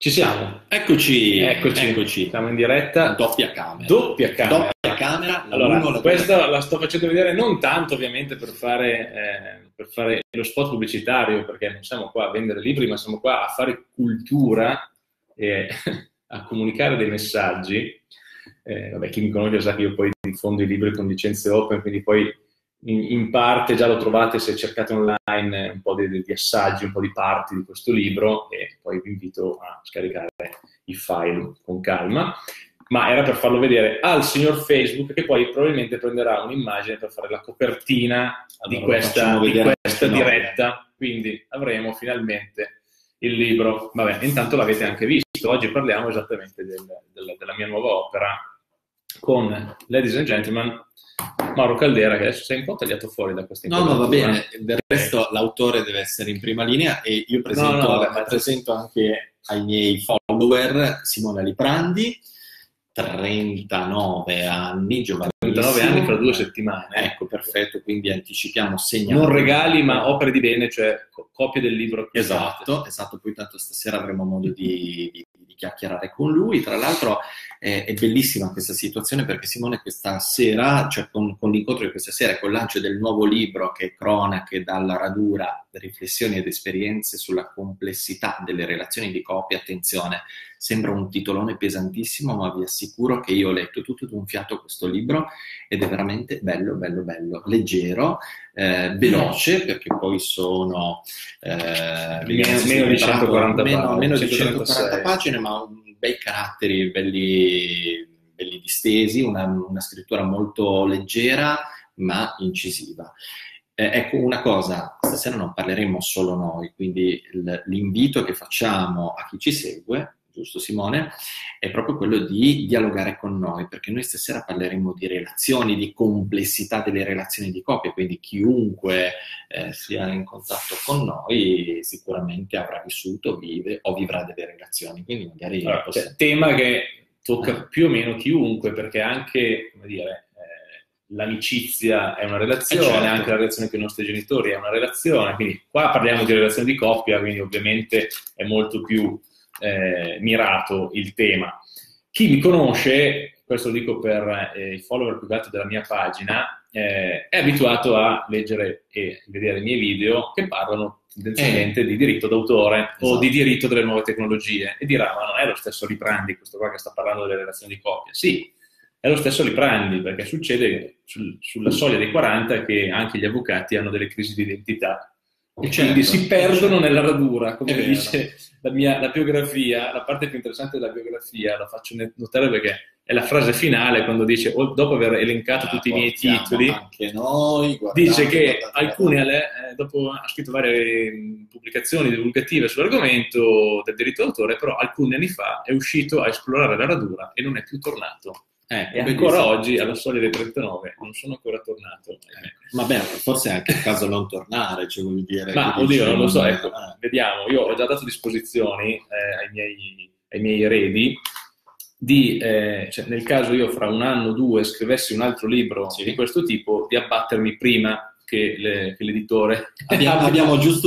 Ci siamo. Eccoci. Siamo in diretta. Doppia camera. Doppia camera. Allora, questa la sto facendo vedere non tanto ovviamente per fare lo spot pubblicitario, perché non siamo qua a vendere libri, ma siamo qua a fare cultura e a comunicare dei messaggi. Vabbè, chi mi conosce sa che io poi diffondo i libri con licenze open, quindi poi in parte già lo trovate se cercate online un po' di assaggi, un po' di parti di questo libro, e poi vi invito a scaricare i file con calma. Ma era per farlo vedere al signor Facebook, che poi probabilmente prenderà un'immagine per fare la copertina di questa diretta. Quindi avremo finalmente il libro. Vabbè, intanto l'avete anche visto. Oggi parliamo esattamente della mia nuova opera con Ladies and Gentlemen, Mauro Caldera, che adesso sei un po' tagliato fuori da questa inquadratura. No, va bene. Del resto Okay. L'autore deve essere in prima linea e io presento anche ai miei follower Simone Liprandi, 39 anni, giovanissimo. 39 anni fra 2 settimane. Ecco, perfetto, quindi anticipiamo segnali. Non regali, ma opere di bene, cioè copie del libro. Esatto, poi tanto stasera avremo modo di chiacchierare con lui. Tra l'altro è bellissima questa situazione perché Simone questa sera, cioè con l'incontro di questa sera, con il lancio del nuovo libro che è Cronache dalla radura, riflessioni ed esperienze sulla complessità delle relazioni di coppia. Attenzione, sembra un titolone pesantissimo, ma vi assicuro che io ho letto tutto d'un fiato questo libro ed è veramente bello, leggero, veloce, perché poi sono meno di 140 pagine, ma bei caratteri, belli distesi, una scrittura molto leggera ma incisiva. Ecco, una cosa, stasera non parleremo solo noi, quindi l'invito che facciamo a chi ci segue, giusto Simone, è proprio quello di dialogare con noi, perché noi stasera parleremo di relazioni, di complessità delle relazioni di coppia, quindi chiunque sia in contatto con noi sicuramente avrà vissuto, vive o vivrà delle relazioni, quindi magari tema che tocca più o meno chiunque, perché anche, come dire, l'amicizia è una relazione, certo. Anche la relazione con i nostri genitori è una relazione, quindi qua parliamo di relazioni di coppia, quindi ovviamente è molto più mirato il tema. Chi mi conosce, questo lo dico per i follower più alti della mia pagina, è abituato a leggere e vedere i miei video che parlano tendenzialmente di diritto d'autore, esatto, o di diritto delle nuove tecnologie, e dirà: ma non è lo stesso Liprandi questo qua che sta parlando delle relazioni di coppia? Sì, è lo stesso Liprandi, perché succede sulla soglia dei 40 che anche gli avvocati hanno delle crisi di identità e quindi si perdono nella radura, come dice la biografia. La parte più interessante della biografia la faccio notare perché è la frase finale, quando dice, dopo aver elencato tutti i miei titoli, anche noi, dice che dopo ha scritto varie pubblicazioni divulgative sull'argomento del diritto d'autore, però alcuni anni fa è uscito a esplorare la radura e non è più tornato. E ancora oggi, alla soglia dei 39, non sono ancora tornato. Vabbè, forse è anche il caso non tornare, cioè vuol dire... Ma oddio, non lo so, ecco, vediamo. Io ho già dato disposizioni ai miei eredi cioè, nel caso io fra un anno o due scrivessi un altro libro di questo tipo, di abbattermi prima che l'editore... Abbiamo giusto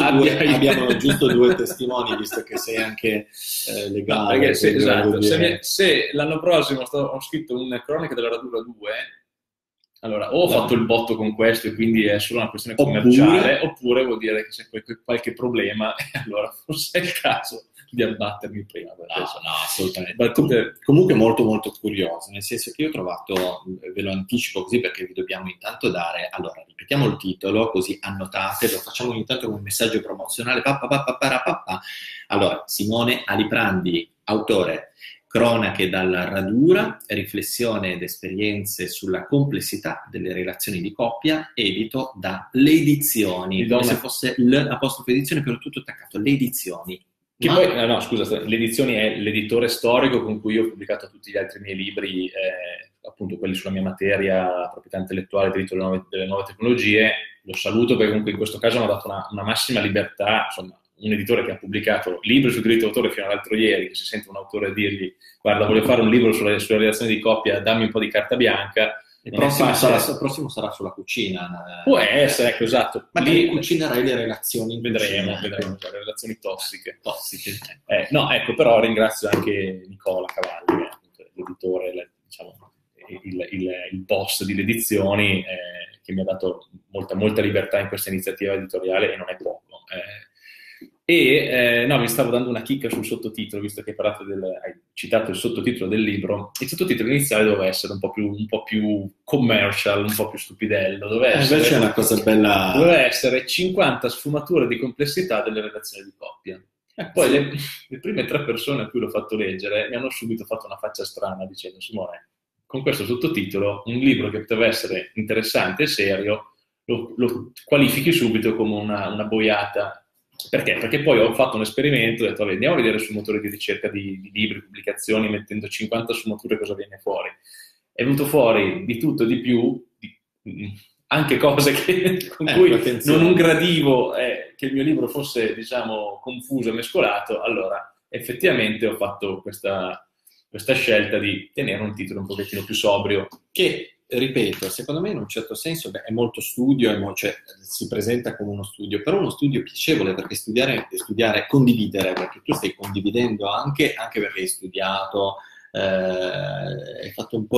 due testimoni, visto che sei anche legale. Perché esatto, se l'anno prossimo ho scritto un Cronache della radura 2, allora o ho fatto il botto con questo e quindi è solo una questione commerciale, oppure vuol dire che c'è qualche problema e allora forse è il caso di abbattermi prima. No, assolutamente. Comunque molto molto curioso, nel senso che io ho trovato, ve lo anticipo così perché vi dobbiamo intanto dare, allora ripetiamo il titolo così annotate, lo facciamo ogni tanto come un messaggio promozionale. Allora, Simone Liprandi, autore, Cronache dalla radura, riflessione ed esperienze sulla complessità delle relazioni di coppia, edito da Le Edizioni, come se fosse l'apostrofo edizione, però tutto attaccato, Le Edizioni. Che poi, no, scusa, Le Edizioni è l'editore storico con cui io ho pubblicato tutti gli altri miei libri, appunto quelli sulla mia materia, proprietà intellettuale, diritto delle nuove tecnologie. Lo saluto perché comunque in questo caso mi ha dato una massima libertà, insomma, un editore che ha pubblicato libri sul diritto d'autore fino all'altro ieri, che si sente un autore dirgli: guarda, voglio fare un libro sulle relazioni di coppia, dammi un po' di carta bianca, Il prossimo sarà sulla cucina. Può essere, ecco, esatto. Ma lì cucinerai le relazioni. Vedremo, le relazioni tossiche. No, ecco, però ringrazio anche Nicola Cavalli, l'editore, diciamo, il boss di Le Edizioni, che mi ha dato molta libertà in questa iniziativa editoriale, e non è poco. No, mi stavo dando una chicca sul sottotitolo, visto che hai citato il sottotitolo del libro. Il sottotitolo iniziale doveva essere un po' più commercial, un po' più stupidello. Invece è una cosa bella. Doveva essere 50 sfumature di complessità delle relazioni di coppia. Poi le prime 3 persone a cui l'ho fatto leggere mi hanno subito fatto una faccia strana dicendo: Simone, con questo sottotitolo un libro che poteva essere interessante e serio lo qualifichi subito come una boiata. Perché? Perché poi ho fatto un esperimento, ho detto: andiamo a vedere sul motore di ricerca di libri, pubblicazioni, mettendo 50 sfumature cosa viene fuori. È venuto fuori di tutto e di più, anche cose con cui non gradivo che il mio libro fosse, diciamo, confuso e mescolato. Allora, effettivamente ho fatto questa scelta di tenere un titolo un pochettino più sobrio. Che, ripeto, secondo me in un certo senso è molto studio, cioè, si presenta come uno studio, però uno studio piacevole, perché studiare è condividere, perché tu stai condividendo anche perché hai studiato, hai fatto un po'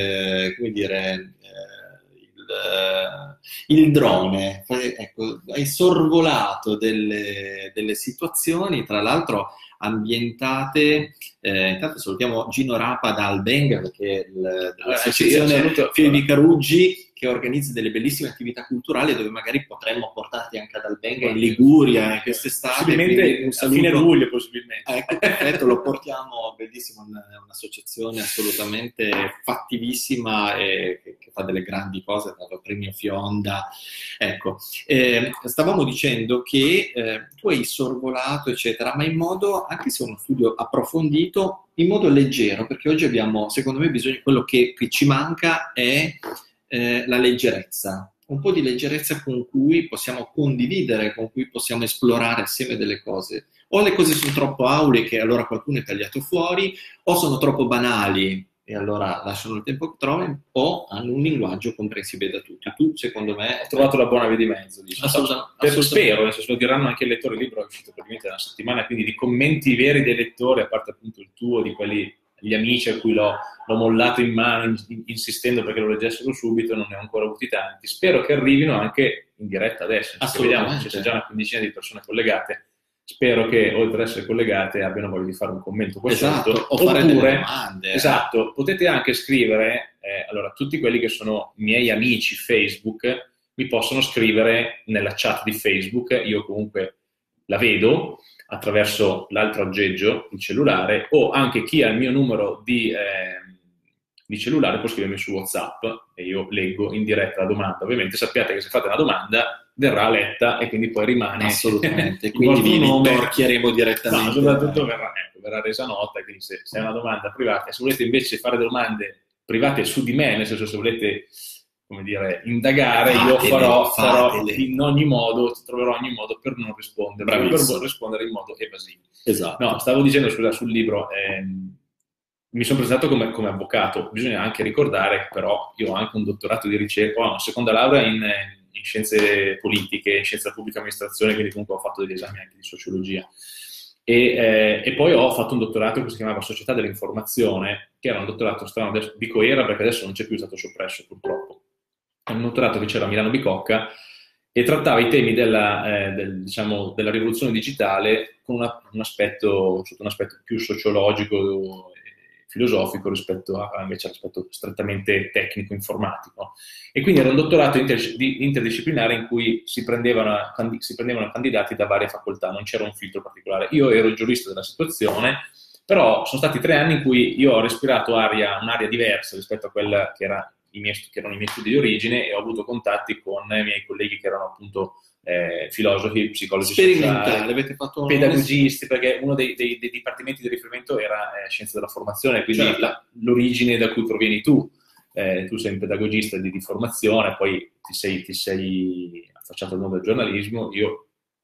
il drone, ecco, hai sorvolato delle situazioni, tra l'altro ambientate. Intanto salutiamo Gino Rapa da Albenga, perché dell'associazione Fili Caruggi, che organizza delle bellissime attività culturali dove magari potremmo portarti anche ad Albenga, in Liguria, quest'estate. Possibilmente a fine luglio, possibilmente. Ecco, perfetto, lo portiamo, bellissimo, un'associazione assolutamente fattivissima e che fa delle grandi cose, ha dato premio Fionda. Ecco, stavamo dicendo che tu hai sorvolato, eccetera, ma in modo, anche se è uno studio approfondito, in modo leggero, perché oggi abbiamo, secondo me, bisogno, quello che ci manca è la leggerezza, un po' di leggerezza con cui possiamo condividere, con cui possiamo esplorare assieme delle cose. O le cose sono troppo auliche e allora qualcuno è tagliato fuori, o sono troppo banali e allora lasciano il tempo che trovano, o hanno un linguaggio comprensibile da tutti. Tu, secondo me, hai trovato la buona via di mezzo, diciamo. Assolutamente. Spero, nel senso, lo diranno anche i lettori. Il libro è uscito praticamente da una settimana, quindi di commenti veri dei lettori, a parte appunto il tuo, di quelli, gli amici a cui l'ho mollato in mano insistendo perché lo leggessero subito, non ne ho ancora avuti tanti. Spero che arrivino anche in diretta adesso. Vediamo, c'è già una quindicina di persone collegate. Spero che, oltre ad essere collegate, abbiano voglia di fare un commento qua sotto. O fare delle domande. Esatto, potete anche scrivere, allora, tutti quelli che sono miei amici Facebook mi possono scrivere nella chat di Facebook, io comunque la vedo attraverso l'altro aggeggio, il cellulare, o anche chi ha il mio numero di cellulare può scrivermi su WhatsApp e io leggo in diretta la domanda. Ovviamente sappiate che se fate una domanda verrà letta e quindi poi rimane assolutamente, quindi vi ritorchieremo direttamente. No, soprattutto verrà resa nota, quindi se è una domanda privata, se volete invece fare domande private su di me, nel senso, se volete, come dire, indagare, io farò in ogni modo, troverò ogni modo per non rispondere, per rispondere in modo evasivo. Esatto. No, stavo dicendo, scusa, sul libro, mi sono presentato come avvocato. Bisogna anche ricordare, però, io ho anche un dottorato di ricerca, ho una seconda laurea in scienze politiche, in scienza della pubblica amministrazione, quindi comunque ho fatto degli esami anche di sociologia. E poi ho fatto un dottorato che si chiamava Società dell'Informazione, che era un dottorato strano, adesso dico era perché adesso non c'è più, è stato soppresso purtroppo. È un dottorato che c'era a Milano Bicocca e trattava i temi della rivoluzione digitale con sotto un aspetto più sociologico, filosofico rispetto invece all'aspetto strettamente tecnico-informatico. E quindi era un dottorato interdisciplinare in cui si prendevano candidati da varie facoltà, non c'era un filtro particolare. Io ero il giurista della situazione, però sono stati 3 anni in cui io ho respirato un'aria diversa rispetto a quella che erano i miei studi di origine, e ho avuto contatti con i miei colleghi che erano appunto filosofi, psicologi sociali, avete fatto pedagogisti, perché uno dei dipartimenti di riferimento era scienza della formazione, quindi certo, l'origine da cui provieni tu. Tu sei un pedagogista di formazione, poi ti sei affacciato al mondo del giornalismo. Io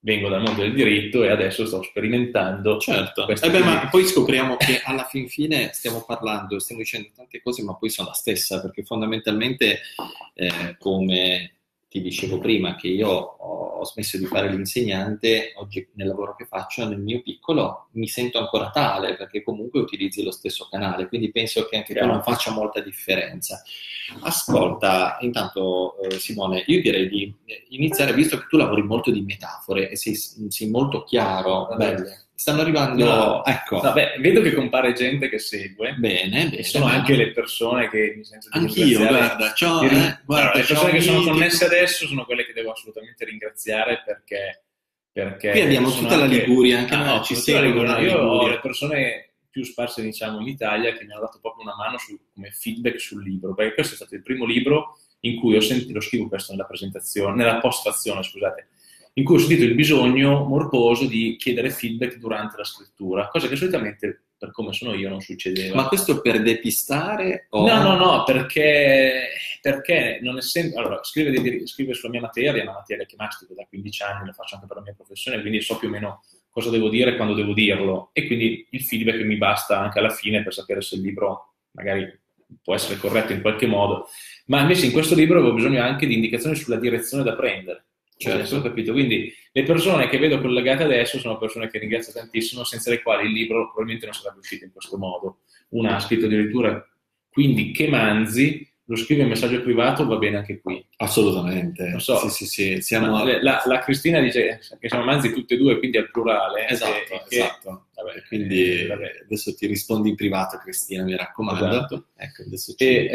vengo dal mondo del diritto e adesso sto sperimentando. Certo. Ma poi scopriamo che alla fin fine stiamo dicendo tante cose, ma poi sono la stessa, perché fondamentalmente, come ti dicevo prima, che io ho smesso di fare l'insegnante, oggi nel lavoro che faccio, nel mio piccolo, mi sento ancora tale, perché comunque utilizzi lo stesso canale, quindi penso che anche tu non faccia molta differenza. Ascolta, intanto Simone, io direi di iniziare, visto che tu lavori molto di metafore e sei molto chiaro. Belle. Stanno arrivando, ecco. Vabbè, vedo che compare gente che segue. Bene. E sono anche le persone che mi sento di anch'io, guarda, le persone che sono connesse adesso sono quelle che devo assolutamente ringraziare perché qui abbiamo tutta la Liguria, anche noi ci seguono. Io ho le persone più sparse, diciamo, in Italia che mi hanno dato proprio una mano come feedback sul libro, perché questo è stato il primo libro in cui lo scrivo questo nella postfazione, scusate, in cui ho sentito il bisogno morboso di chiedere feedback durante la scrittura, cosa che solitamente, per come sono io, non succedeva. Ma questo per depistare? O... No, perché non essendo... Allora, scrivere sulla mia materia è una materia che mastico da 15 anni, la faccio anche per la mia professione, quindi so più o meno cosa devo dire e quando devo dirlo, e quindi il feedback mi basta anche alla fine per sapere se il libro magari può essere corretto in qualche modo. Ma invece in questo libro avevo bisogno anche di indicazioni sulla direzione da prendere. Certo, ho capito. Quindi le persone che vedo collegate adesso sono persone che ringrazio tantissimo, senza le quali il libro probabilmente non sarebbe uscito in questo modo. Una ha scritto addirittura, quindi che Manzi lo scrive in messaggio privato, va bene anche qui. Assolutamente. Non so. Sì. Siamo... La Cristina dice che siamo Manzi tutte e due, quindi al plurale. Esatto. Vabbè, quindi adesso ti rispondi in privato, Cristina, mi raccomando. Esatto. Ecco, adesso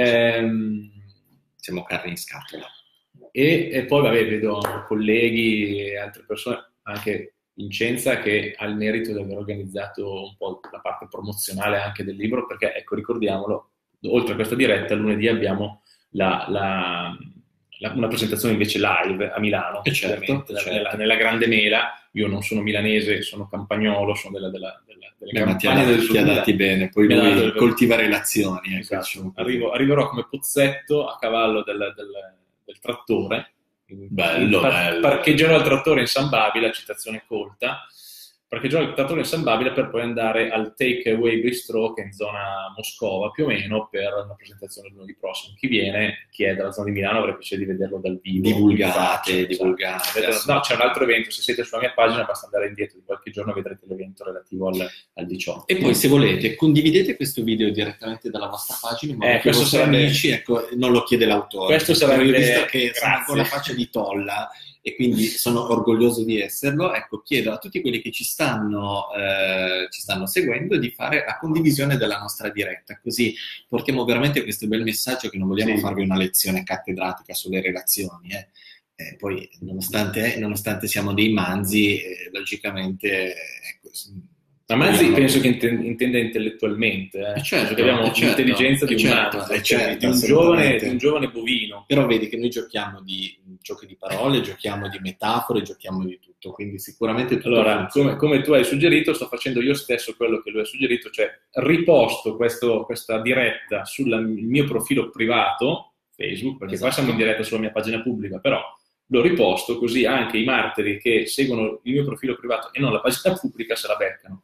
siamo carne in scatola. E poi, vedo colleghi e altre persone, anche Vincenza, che ha il merito di aver organizzato un po' la parte promozionale anche del libro, perché, ecco, ricordiamolo, oltre a questa diretta, lunedì abbiamo una presentazione invece live a Milano, certo. Nella Grande Mela. Io non sono milanese, sono campagnolo, sono delle campagne del Sud. Ti adatti bene, poi lui coltiva relazioni. Esatto. Arriverò come pozzetto a cavallo del trattore. Bello. Parcheggerò il trattore in San Babila, citazione colta. Parcheggerò il trattore in San Babila per poi andare al Take Away Bistro, che è in zona Moscova più o meno, per una presentazione lunedì prossimo. Chi viene, chi è dalla zona di Milano, avrei piacere di vederlo dal vivo. Divulgate. No, c'è un altro evento, se siete sulla mia pagina basta andare indietro di qualche giorno, vedrete l'evento relativo al 18. E poi, se volete, condividete questo video direttamente dalla vostra pagina, ma questo sarebbe... amici, ecco, non lo chiede l'autore. Questo sarebbe... Visto che sono con la faccia di tolla e quindi sono orgoglioso di esserlo, ecco, chiedo a tutti quelli che ci stanno seguendo di fare la condivisione della nostra diretta, così portiamo veramente questo bel messaggio, che non vogliamo farvi una lezione cattedratica sulle relazioni, poi nonostante siamo dei manzi, logicamente, ecco, ma Manzi penso che intenda intellettualmente, certo, perché abbiamo l'intelligenza di un manzo, di un giovane bovino. Però vedi che noi giochiamo di giochi di parole, giochiamo di metafore, giochiamo di tutto, quindi sicuramente tutto. Allora, come tu hai suggerito, sto facendo io stesso quello che lui ha suggerito, cioè riposto questa diretta sul mio profilo privato, Facebook, perché qua siamo in diretta sulla mia pagina pubblica, però lo riposto così anche i martiri che seguono il mio profilo privato e non la pagina pubblica se la beccano.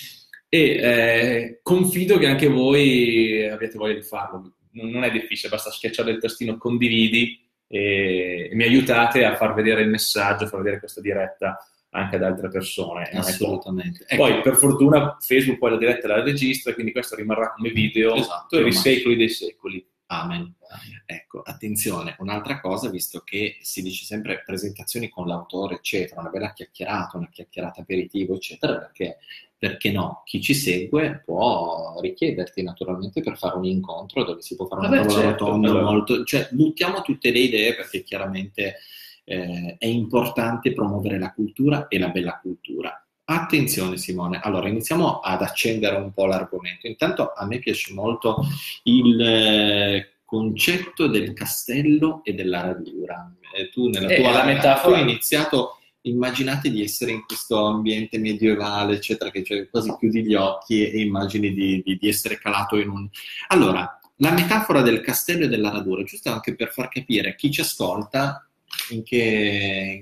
E confido che anche voi abbiate voglia di farlo. Non è difficile, basta schiacciare il tastino condividi e mi aiutate a far vedere il messaggio, a far vedere questa diretta anche ad altre persone. Assolutamente. Poi per fortuna Facebook poi la diretta la registra, quindi questo rimarrà come video per i secoli dei secoli. Amen. Ecco, attenzione, un'altra cosa, visto che si dice sempre presentazioni con l'autore, eccetera, una bella chiacchierata, una chiacchierata aperitivo, eccetera, perché no? Chi ci segue può richiederti naturalmente per fare un incontro dove si può fare una tavola rotonda, cioè buttiamo tutte le idee, perché chiaramente è importante promuovere la cultura e la bella cultura. Attenzione Simone, allora iniziamo ad accendere un po' l'argomento. Intanto a me piace molto il concetto del castello e della radura. Tu nella tua metafora hai iniziato, immaginate di essere in questo ambiente medievale, eccetera, che cioè, quasi chiudi gli occhi e immagini di essere calato in un... Allora, la metafora del castello e della radura, giusto anche per far capire a chi ci ascolta in che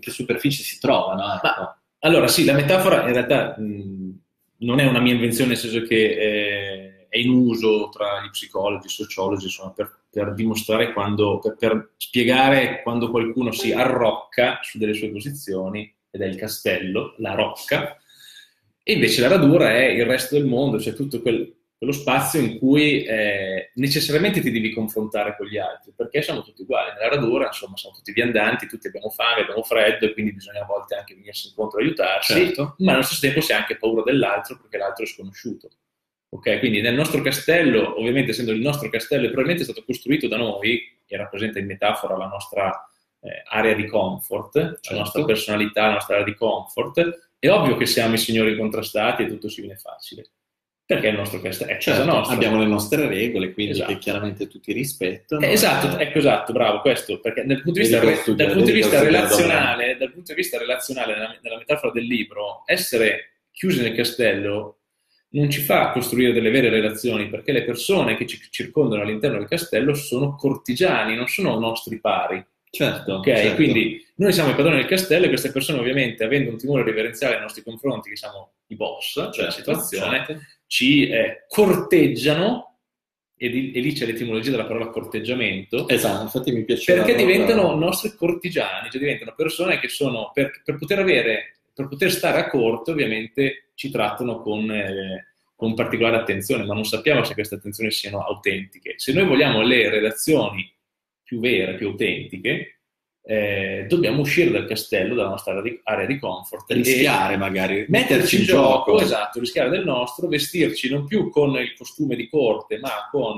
che superficie si trovano. Ecco. Allora sì, la metafora in realtà non è una mia invenzione, nel senso che è in uso tra gli psicologi, i sociologi, insomma, per dimostrare per spiegare quando qualcuno si arrocca su delle sue posizioni, ed è il castello, la rocca, e invece la radura è il resto del mondo, cioè tutto quello spazio in cui necessariamente ti devi confrontare con gli altri, perché siamo tutti uguali. Nella radura, insomma, siamo tutti viandanti, tutti abbiamo fame, abbiamo freddo, e quindi bisogna a volte anche venirsi incontro e aiutarsi, certo. Ma allo stesso tempo si ha anche paura dell'altro, perché l'altro è sconosciuto. Ok, quindi nel nostro castello, ovviamente essendo il nostro castello, e probabilmente è stato costruito da noi, che rappresenta in metafora la nostra area di comfort, certo, la nostra personalità, la nostra area di comfort, è ovvio che siamo i signori incontrastati e tutto ci viene facile. Perché il nostro castello è casa nostra. Abbiamo le nostre regole, quindi che chiaramente tutti rispettano. Esatto, bravo, questo, perché dal punto di vista relazionale, nella metafora del libro, essere chiusi nel castello non ci fa costruire delle vere relazioni, perché le persone che ci circondano all'interno del castello sono cortigiani, non sono nostri pari. Certo, okay? Certo. Quindi noi siamo i padroni del castello, e queste persone, ovviamente, avendo un timore reverenziale nei nostri confronti, che siamo i boss della situazione, ci corteggiano, e lì c'è l'etimologia della parola corteggiamento. Esatto, infatti mi piace. Perché diventano nostri cortigiani, cioè diventano persone che sono, per poter stare a corte, ovviamente ci trattano con particolare attenzione, ma non sappiamo se queste attenzioni siano autentiche. Se noi vogliamo le relazioni più vere, più autentiche, dobbiamo uscire dal castello, dalla nostra area di comfort, rischiare, magari metterci in gioco, esatto, rischiare del nostro, vestirci non più con il costume di corte, ma con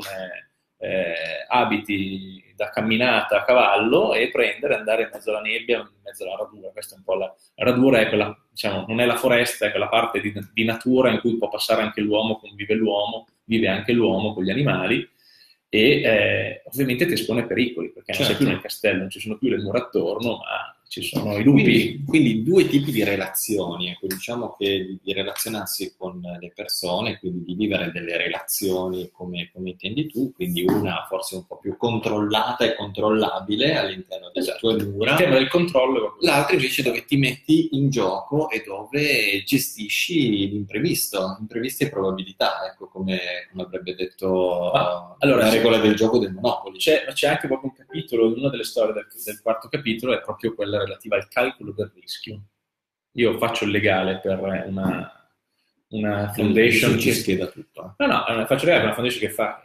abiti da camminata a cavallo, e andare in mezzo alla nebbia, in mezzo alla radura. Questa è un po' la radura, è quella, diciamo, non è la foresta, è quella parte di natura in cui può passare anche l'uomo, vive anche l'uomo con gli animali, e ovviamente ti espone a pericoli, perché non sei più nel castello, non ci sono più le mura attorno, ma ci sono i lupi. Quindi due tipi di relazioni, ecco, diciamo che di relazionarsi con le persone, quindi di vivere delle relazioni come intendi tu, quindi una forse un po' più controllata e controllabile all'interno delle tue mura. Il tema del controllo. L'altra invece dove ti metti in gioco e dove gestisci l'imprevisto, imprevisti e probabilità, ecco, come avrebbe detto la regola del gioco del Monopoli. C'è anche proprio un capitolo, una delle storie del quarto capitolo è proprio quella relativa al calcolo del rischio. Io faccio il legale per una foundation che spiega tutto. Faccio il legale per una foundation che fa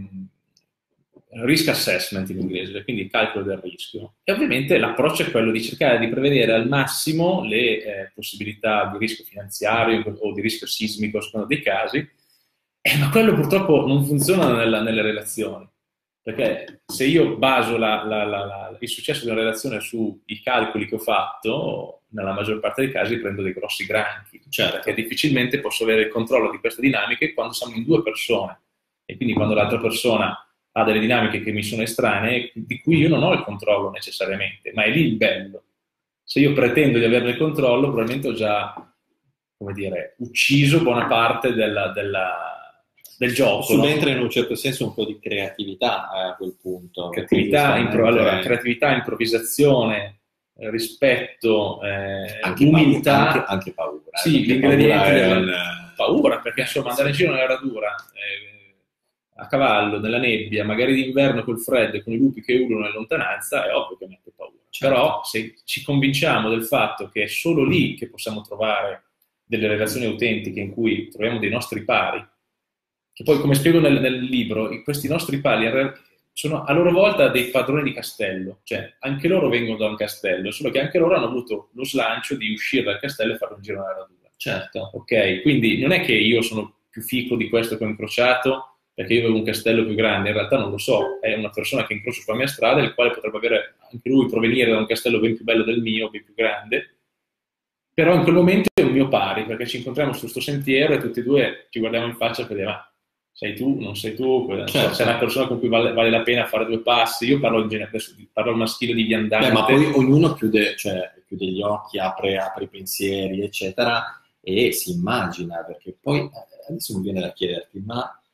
risk assessment in inglese, quindi il calcolo del rischio. E ovviamente l'approccio è quello di cercare di prevedere al massimo le possibilità di rischio finanziario o di rischio sismico, secondo dei casi, ma quello purtroppo non funziona nelle relazioni. Perché se io baso il successo di una relazione sui calcoli che ho fatto, nella maggior parte dei casi prendo dei grossi granchi. Certo. Perché difficilmente posso avere il controllo di queste dinamiche quando siamo in due persone. E quindi quando l'altra persona ha delle dinamiche che mi sono estranee, di cui io non ho il controllo necessariamente, ma è lì il bello. Se io pretendo di averne il controllo, probabilmente ho già, ucciso buona parte del gioco. Subentra in un certo senso un po' di creatività a quel punto. Creatività, improvvisazione, rispetto, umiltà. Anche paura. Sì, l'ingrediente della paura, perché insomma andare in giro nella radura, a cavallo, nella nebbia, magari d'inverno col freddo e con i lupi che urlano in lontananza, è ovvio che mette paura. Certo. Però se ci convinciamo del fatto che è solo lì che possiamo trovare delle relazioni autentiche in cui troviamo dei nostri pari, che poi, come spiego nel libro, questi nostri pari sono a loro volta dei padroni di castello, cioè anche loro vengono da un castello, solo che anche loro hanno avuto lo slancio di uscire dal castello e fare un giro nella radura. Certo. Ok? Quindi non è che io sono più fico di questo che ho incrociato perché io avevo un castello più grande, in realtà non lo so, è una persona che incrocio sulla mia strada, il quale potrebbe avere anche lui provenire da un castello ben più bello del mio, ben più grande, però in quel momento è un mio pari, perché ci incontriamo su questo sentiero e tutti e due ci guardiamo in faccia e vediamo, sei tu, non sei tu, certo. Sei una persona con cui vale la pena fare due passi. Io parlo parlo al maschile di viandante. Ma poi ognuno chiude gli occhi, apre i pensieri, eccetera, e si immagina, perché poi adesso mi viene da chiederti, ma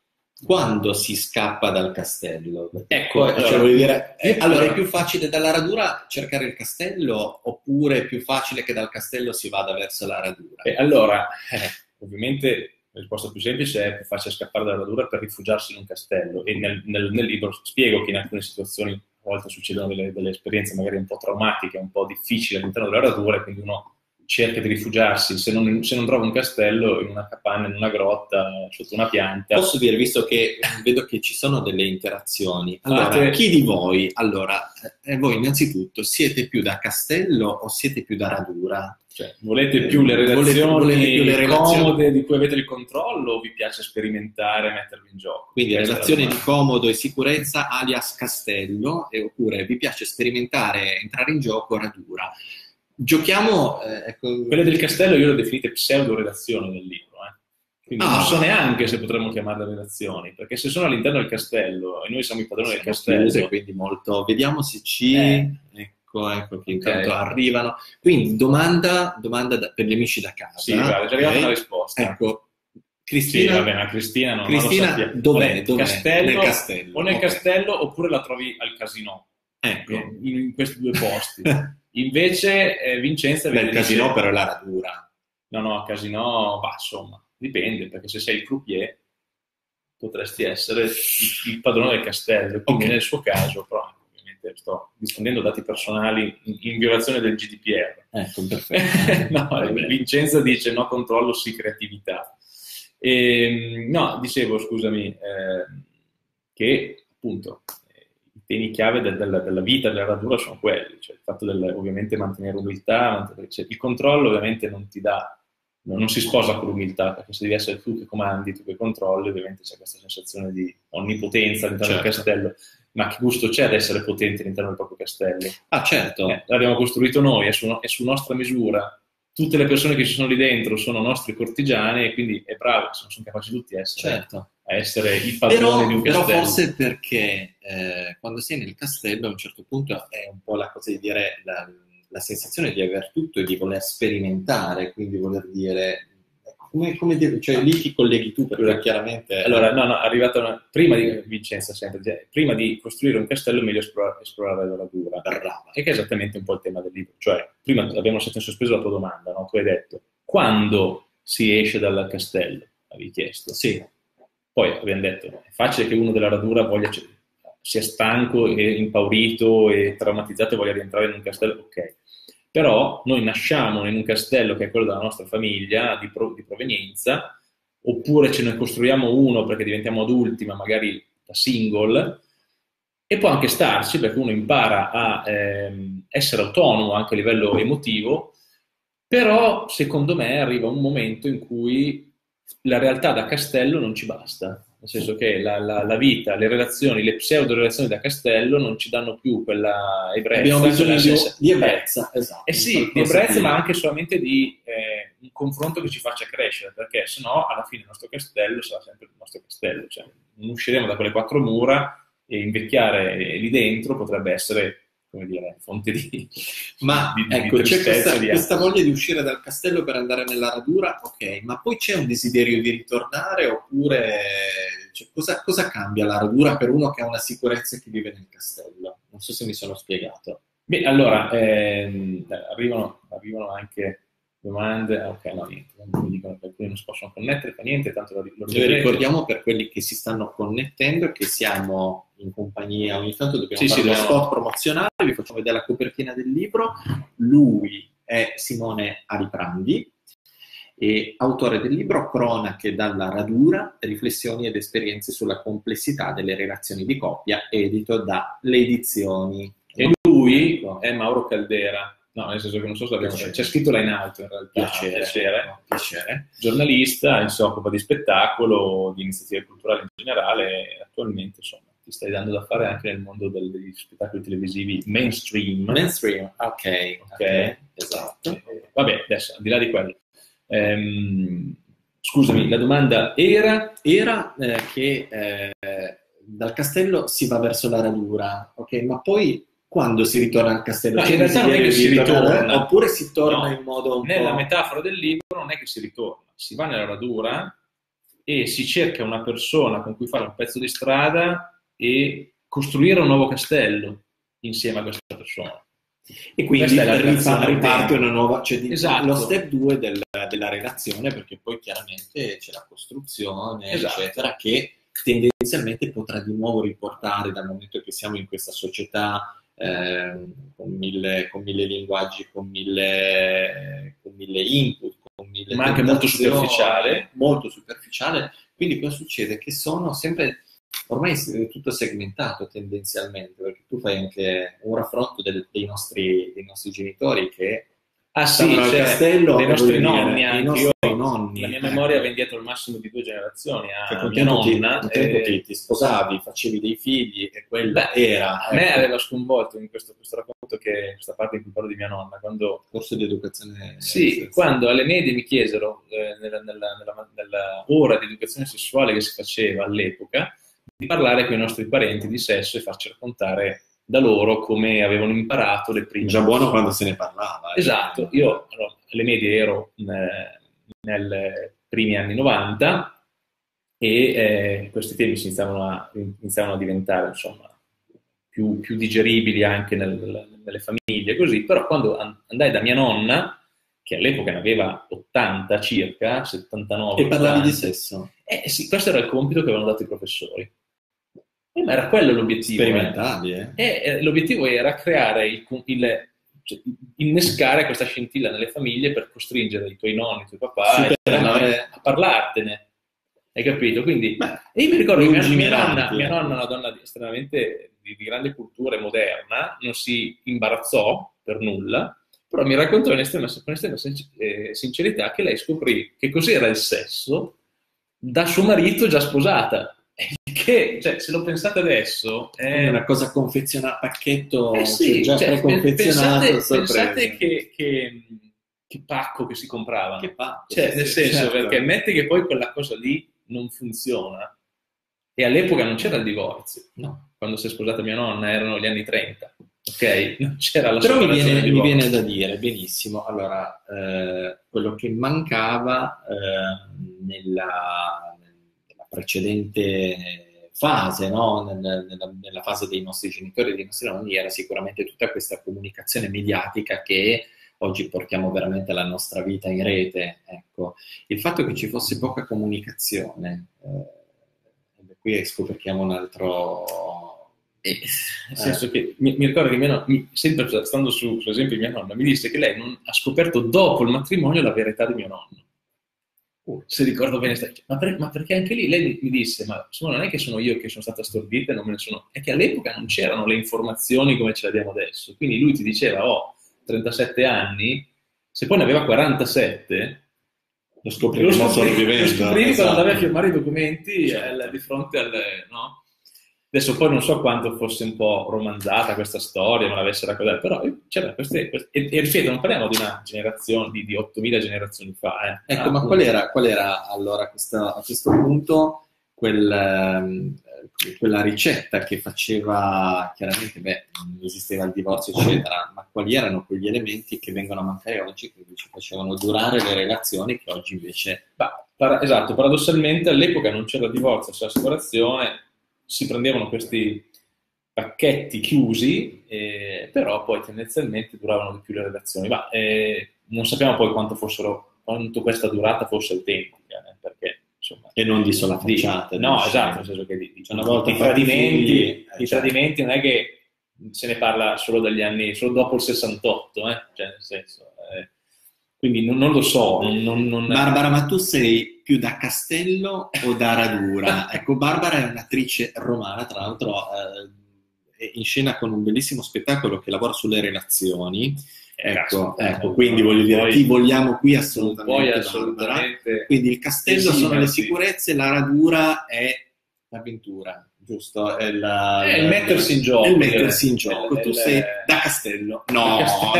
Quando si scappa dal castello? Ecco, allora è più facile dalla radura cercare il castello, oppure è più facile che dal castello si vada verso la radura? Allora, ovviamente la risposta più semplice è più facile scappare dalla radura per rifugiarsi in un castello, e nel libro spiego che in alcune situazioni a volte succedono delle esperienze magari un po' traumatiche, un po' difficili all'interno della radura, e quindi uno cerca di rifugiarsi, se non trova un castello, in una capanna, in una grotta, sotto una pianta. Posso dire, visto che vedo che ci sono delle interazioni, allora, chi di voi, voi innanzitutto, siete più da castello o siete più da radura? Cioè, volete più le relazioni comode di cui avete il controllo, o vi piace sperimentare, mettervi in gioco? Quindi relazioni di comodo e sicurezza alias castello, oppure vi piace sperimentare, entrare in gioco, radura? Giochiamo... Quelle del castello io le ho definite pseudo-relazioni nel libro. Quindi non so neanche se potremmo chiamarle relazioni, perché se sono all'interno del castello e noi siamo i padroni del castello... Chiuse, quindi molto... Vediamo se ci... Ecco che intanto arrivano. Quindi domanda per gli amici da casa. Sì, guarda, è arrivata una risposta. Ecco, Cristina... Sì, vabbè, ma Cristina non Cristina, lo dov'è? Nel castello. O nel Okay. castello, oppure la trovi al casino. Ecco. In questi due posti. Invece Vincenza... Beh, il casino però è la radura. No, al casino, insomma, dipende, perché se sei il croupier potresti essere il padrone del castello, quindi nel suo caso, però ovviamente sto diffondendo dati personali in violazione del GDPR. Ecco, perfetto. No, Vincenza dice no controllo, sì creatività. No, dicevo, scusami, che appunto i temi chiave della vita, della radura sono quelli, cioè il fatto ovviamente mantenere umiltà, cioè, il controllo ovviamente non ti dà, non si sposa con l'umiltà, perché se devi essere tu che comandi, tu che controlli, ovviamente c'è questa sensazione di onnipotenza all'interno del castello. Ma che gusto c'è ad essere potenti all'interno del proprio castello? Ah, certo. L'abbiamo costruito noi, è su nostra misura. Tutte le persone che ci sono lì dentro sono nostri cortigiani, e quindi è bravo, sono capaci tutti a essere i padroni di un castello. Però forse perché quando sei nel castello a un certo punto è un po' la cosa di dire la sensazione di aver tutto e di voler sperimentare, quindi voler dire come dire, cioè lì ti colleghi tu, perché chiaramente... Allora, no, arrivato prima di Vincenza sempre, prima di costruire un castello è meglio esplorare la radura. E che è esattamente un po' il tema del libro. Cioè, prima abbiamo in sospeso la tua domanda, no? Tu hai detto, quando si esce dal castello? Avevi chiesto. Sì. Poi abbiamo detto, è facile che uno della radura sia stanco e impaurito e traumatizzato e voglia rientrare in un castello, ok. Però noi nasciamo in un castello che è quello della nostra famiglia di provenienza, oppure ce ne costruiamo uno perché diventiamo adulti, ma magari da single, e può anche starci perché uno impara a essere autonomo anche a livello emotivo, però secondo me arriva un momento in cui la realtà da castello non ci basta. Nel senso che la vita, le relazioni, le pseudo-relazioni da castello non ci danno più quella ebbrezza. Abbiamo bisogno di ebbrezza, esatto. Sì, di ebbrezza, ma anche solamente di un confronto che ci faccia crescere, perché sennò alla fine il nostro castello sarà sempre il nostro castello. Cioè, non usciremo da quelle 4 mura, e invecchiare lì dentro potrebbe essere, come dire, fonte di... Ma ecco, c'è questa voglia di uscire dal castello per andare nella radura, ok, ma poi c'è un desiderio di ritornare, oppure cosa cambia la radura per uno che ha una sicurezza e che vive nel castello? Non so se mi sono spiegato. Beh, allora, arrivano anche domande, ok, no, niente, mi dicono che alcuni non si possono connettere, fa niente, tanto lo ricordiamo per quelli che si stanno connettendo che siamo in compagnia, ogni tanto dobbiamo fare uno spot promozionale, vi facciamo vedere la copertina del libro. Lui è Simone Aliprandi, e autore del libro Cronache dalla radura, riflessioni ed esperienze sulla complessità delle relazioni di coppia, edito da Le Edizioni. E lui è Mauro Caldera. No, nel senso che non so se l'abbiamo... C'è scritto là in alto, in realtà. Piacere. Giornalista, si occupa di spettacolo, di iniziative culturali in generale, e attualmente, insomma, ti stai dando da fare anche nel mondo degli spettacoli televisivi mainstream. Ok. Esatto. Vabbè, adesso, al di là di quello. Scusami, la domanda era che dal castello si va verso la radura, ok? Ma poi quando si ritorna al castello? No, in realtà non è che si ritorna, oppure si torna in modo un nella metafora del libro non è che si ritorna, si va nella radura e si cerca una persona con cui fare un pezzo di strada e costruire un nuovo castello insieme a questa persona. E quindi riparte una nuova, cioè esatto. Lo step 2 della relazione, perché poi chiaramente c'è la costruzione, esatto. eccetera, che tendenzialmente potrà di nuovo riportare, dal momento che siamo in questa società con mille linguaggi, con mille input, con mille ma anche molto superficiale. Quindi cosa succede? Che sono sempre, ormai è tutto segmentato tendenzialmente, perché tu fai anche un raffronto dei nostri genitori che sì, al castello, dei nostri nonni, i nostri nonni. La mia memoria va indietro al massimo di 2 generazioni a mia nonna. Con tempo ti sposavi, facevi dei figli e quella era. A me aveva sconvolto in questo racconto, che questa parte in cui parlo di mia nonna, quando corso di educazione. Sì, quando alle medie mi chiesero nella ora di educazione sessuale che si faceva all'epoca di parlare con i nostri parenti di sesso e farci raccontare da loro come avevano imparato le prime. Già buono quando se ne parlava. Esatto, io alle medie ero nei primi anni 90 e questi temi iniziavano a diventare, insomma, più digeribili anche nelle famiglie, così. Però quando andai da mia nonna, che all'epoca ne aveva 80 circa, 79. E parlavi di sesso? Sì, questo era il compito che avevano dato i professori. Ma era quello l'obiettivo. Sperimentali, l'obiettivo era creare innescare questa scintilla nelle famiglie per costringere i tuoi nonni, i tuoi papà a parlartene. Hai capito? Quindi, e io mi ricordo che mia nonna è una donna estremamente di grande cultura e moderna, non si imbarazzò per nulla, però mi raccontò con estrema sincerità che lei scoprì che cos'era il sesso da suo marito già sposata. Che, cioè, se lo pensate adesso, è una cosa confezionata, pacchetto già preconfezionato. Pensate che pacco che si comprava. Che pacco, nel senso, perché metti che poi quella cosa lì non funziona, e all'epoca non c'era il divorzio, no. Quando si è sposata mia nonna erano gli anni 30, ok? Non c'era la però separazione. Mi viene da dire, benissimo, allora, quello che mancava nella precedente fase, no? nella fase dei nostri genitori e dei nostri nonni, era sicuramente tutta questa comunicazione mediatica che oggi portiamo veramente la nostra vita in rete. Ecco, il fatto che ci fosse poca comunicazione, qui scopriamo un altro. Nel senso che mi ricordo che sempre stando sull'esempio di mia nonna, mi disse che lei non ha scoperto dopo il matrimonio la verità di mio nonno. Se ricordo bene, ma perché anche lì lei mi disse, ma non è che sono io che sono stata stordita e non me ne sono, è che all'epoca non c'erano le informazioni come ce le abbiamo adesso, quindi lui ti diceva 37 anni, se poi ne aveva 47 lo scoprivi quando andavi a firmare i documenti, certo. Di fronte no? Adesso poi non so quanto fosse un po' romanzata questa storia, non l'avesse raccontata, però c'era e ripeto, non parliamo di una generazione, di 8.000 generazioni fa. Ecco, ma qual era allora a questo punto quella ricetta che faceva, chiaramente, non esisteva il divorzio, eccetera, ma quali erano quegli elementi che vengono a mancare oggi, che ci facevano durare le relazioni, che oggi invece. Esatto, paradossalmente all'epoca non c'era il divorzio, c'era la separazione, si prendevano questi pacchetti chiusi, però poi tendenzialmente duravano di più le relazioni. Non sappiamo poi quanto questa durata fosse autentica, perché insomma. E non di sola facciata. No, esatto, nel senso che una volta i tradimenti non è che se ne parla solo dopo il 68, cioè nel senso. Quindi non lo so. Barbara, ma tu sei più da castello o da radura? Ecco, Barbara è un'attrice romana, tra l'altro è in scena con un bellissimo spettacolo che lavora sulle relazioni. Ecco, quindi voglio dire, ti vogliamo qui assolutamente. Quindi il castello sono le sicurezze, la radura è l'avventura. Giusto? È il mettersi in gioco. Tu sei da castello. No,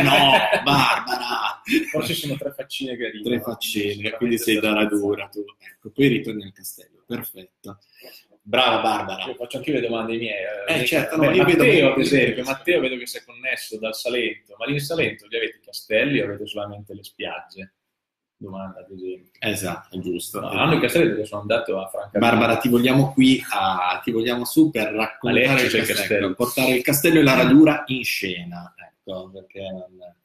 Barbara. Forse sono 3 faccine che arrivano. 3 faccine, quindi sei da radura tu. Ecco, poi ritorni al castello. Perfetto. Brava Barbara. Io faccio anche le domande mie. Certo, io Matteo, ad esempio, Matteo vedo che si è connesso dal Salento, ma lì in Salento vi avete i castelli o avete solamente le spiagge? domanda, ad esempio. Esatto, è giusto. No, hanno i castelli dove sono andato a Francavilla. Barbara, ti vogliamo su per raccontare il castello, portare il castello e la radura in scena. Ecco, perché non...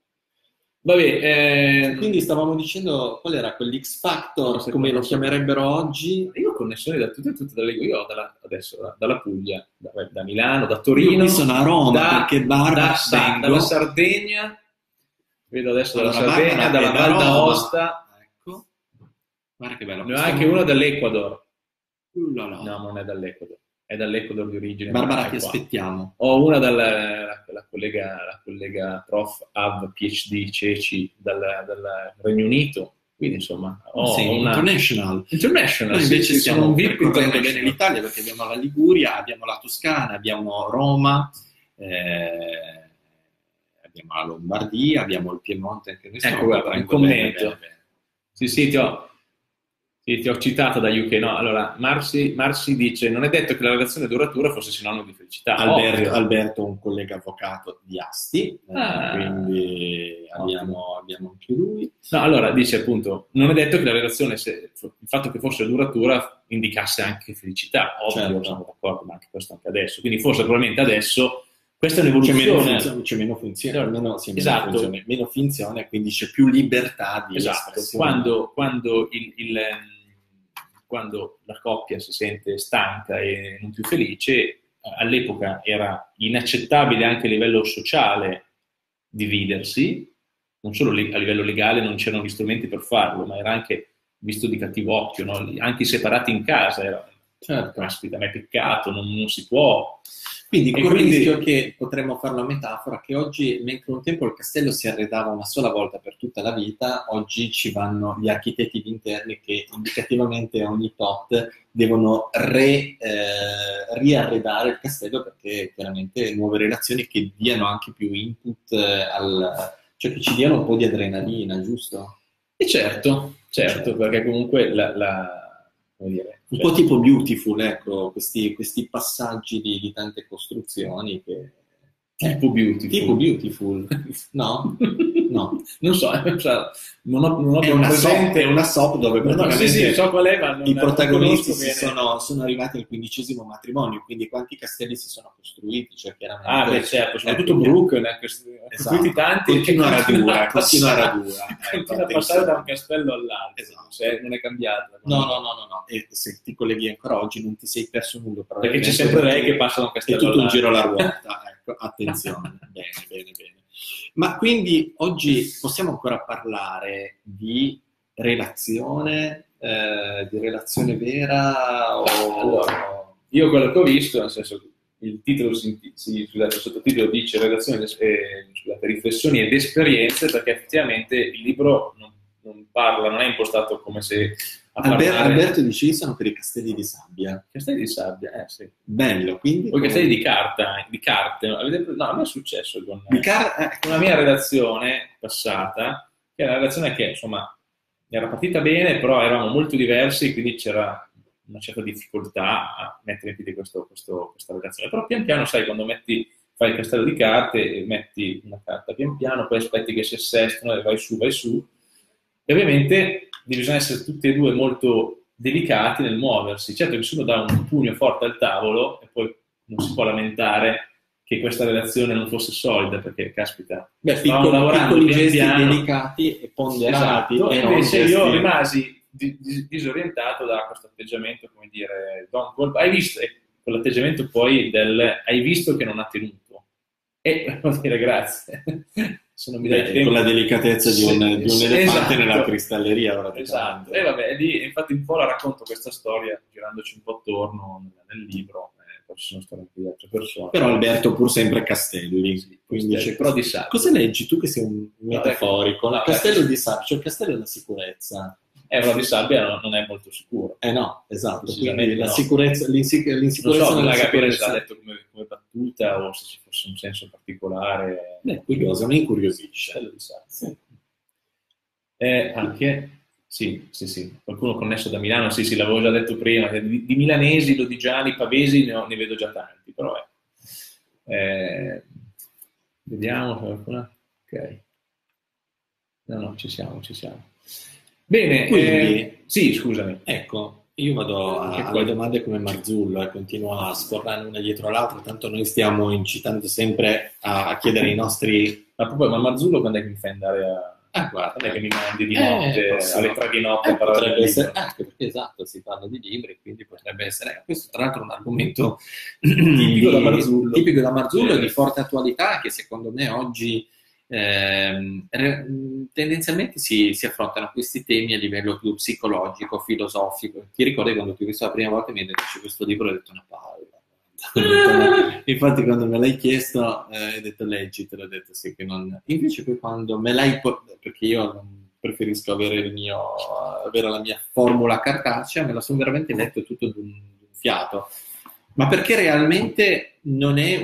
Vabbè, quindi stavamo dicendo qual era quell'X Factor, come lo chiamerebbero oggi. Io ho connessioni da tutte dalle... Io ho adesso dalla Puglia, da Milano, da Torino. Io qui sono a Roma, perché Barbara dalla Sardegna, vedo adesso dalla Sardegna, dalla Val d'Aosta. Ecco. Guarda che bello. Ne ho anche una dall'Ecuador. No, non è dall'Ecuador. È dall'Ecuador di origine. Barbara, ti aspettiamo. Ho una dalla collega prof Av PhD Ceci dal Regno Unito, quindi insomma international. Noi invece siamo percorrendo bene l'Italia, perché abbiamo la Liguria, abbiamo la Toscana, abbiamo Roma, abbiamo la Lombardia, abbiamo il Piemonte, anche noi stiamo un commento. Bene. Sì, ti ho citato da UK, no? Allora, Marsi dice, non è detto che la relazione duratura fosse sinonimo di felicità. Alberto, un collega avvocato di Asti, quindi abbiamo anche lui. No, allora, dice appunto, non è detto che la relazione, il fatto che fosse duratura, indicasse anche felicità. Ovvio, certo. Siamo d'accordo, ma anche questo anche adesso. Quindi forse probabilmente adesso questa è un'evoluzione. C'è meno funzione, meno finzione, quindi c'è più libertà di espressione. Quando la coppia si sente stanca e non più felice, all'epoca era inaccettabile anche a livello sociale dividersi, non solo a livello legale non c'erano gli strumenti per farlo, ma era anche visto di cattivo occhio, no? Anche separati in casa, era caspita, ma è peccato, non si può. Quindi con il rischio che potremmo fare una metafora che oggi, mentre un tempo il castello si arredava una sola volta per tutta la vita, oggi ci vanno gli architetti di interni che indicativamente ogni tot devono riarredare il castello, perché chiaramente nuove relazioni che diano anche più input cioè che ci diano un po' di adrenalina, giusto? E certo, perché comunque come dire, un po' tipo Beautiful, ecco, questi passaggi di tante costruzioni che... Tipo Beautiful. No? No. Non so, non ho è una soap dove praticamente so qual è, ma i protagonisti sono arrivati al 15° matrimonio, quindi quanti castelli si sono costruiti, cioè chiaramente... certo, soprattutto Brooke, ne ha costruiti tanti. Continua a radura. Continua a passare da un castello all'altro, non è cambiato. No. E se ti colleghi ancora oggi non ti sei perso nulla. Perché c'è sempre lei che passa da un castello all'altro. È tutto un giro alla ruota, ecco, attenzione. Bene. Ma quindi oggi possiamo ancora parlare di relazione vera o... Allora, io quello che ho visto, nel senso, il titolo il sottotitolo dice riflessioni ed esperienze, perché effettivamente il libro non parla, non è impostato come se... Alberto dice sono per i castelli di sabbia. Castelli di sabbia, sì. Bello, quindi... O i castelli di carte. No, a me è successo con una mia relazione passata, che era una relazione che, insomma, era partita bene, però eravamo molto diversi, quindi c'era una certa difficoltà a mettere in piedi questa relazione. Però pian piano, sai, quando fai il castello di carte e metti una carta pian piano, poi aspetti che si assestano e vai su. E ovviamente bisogna essere tutti e due molto delicati nel muoversi. Certo che nessuno dà un pugno forte al tavolo e poi non si può lamentare che questa relazione non fosse solida, perché caspita, piccoli gesti delicati e ponderati. Esatto. E invece io rimasi disorientato da questo atteggiamento, come dire, hai visto, quell'atteggiamento poi hai visto che non ha tenuto. E devo dire grazie. Se non mi dai tempo, con la delicatezza di un elefante, esatto, nella cristalleria. Esatto. E vabbè, infatti un po' la racconto questa storia girandoci un po' attorno nel libro, poi ci sono state anche di altre persone. Però Alberto pur sempre Castelli. Sì, quindi però di sabbia. Cosa leggi tu che sei un metaforico? Castello di sabbia, cioè il castello della sicurezza. Però di sabbia non è molto sicuro. No, esatto. Quindi la sicurezza, l'insicurezza non so, non capire se l'ha detto come battuta o se ci fosse un senso particolare. Curioso, mi incuriosisce. Di sabbia. Sì. Anche, sì. Qualcuno connesso da Milano, sì, l'avevo già detto prima, di milanesi, lodigiani, pavesi ne vedo già tanti, però vediamo qualcuna. Ok. No, ci siamo. Bene, quindi, sì, scusami. Ecco, io vado alle domande come Marzullo e continuo a sforrare una dietro l'altra, tanto noi stiamo incitando sempre a chiedere ai nostri... Ma Marzullo quando è che mi fai andare guarda, quando è che mi mandi di notte, alle 3 di notte a potrebbe parlare essere, esatto, si parla di libri, quindi potrebbe essere, questo tra l'altro è un argomento tipico da Marzullo e di forte attualità, che secondo me oggi tendenzialmente si affrontano questi temi a livello più psicologico, filosofico. Ti ricordi quando ti ho visto la prima volta e mi hai detto c'è questo libro e ho detto una palla. Infatti quando me l'hai chiesto hai detto leggi, te l'ho detto sì che non... Invece poi quando me l'hai perché io preferisco avere la mia formula cartacea, me la sono veramente letto tutto d'un fiato, ma perché realmente non è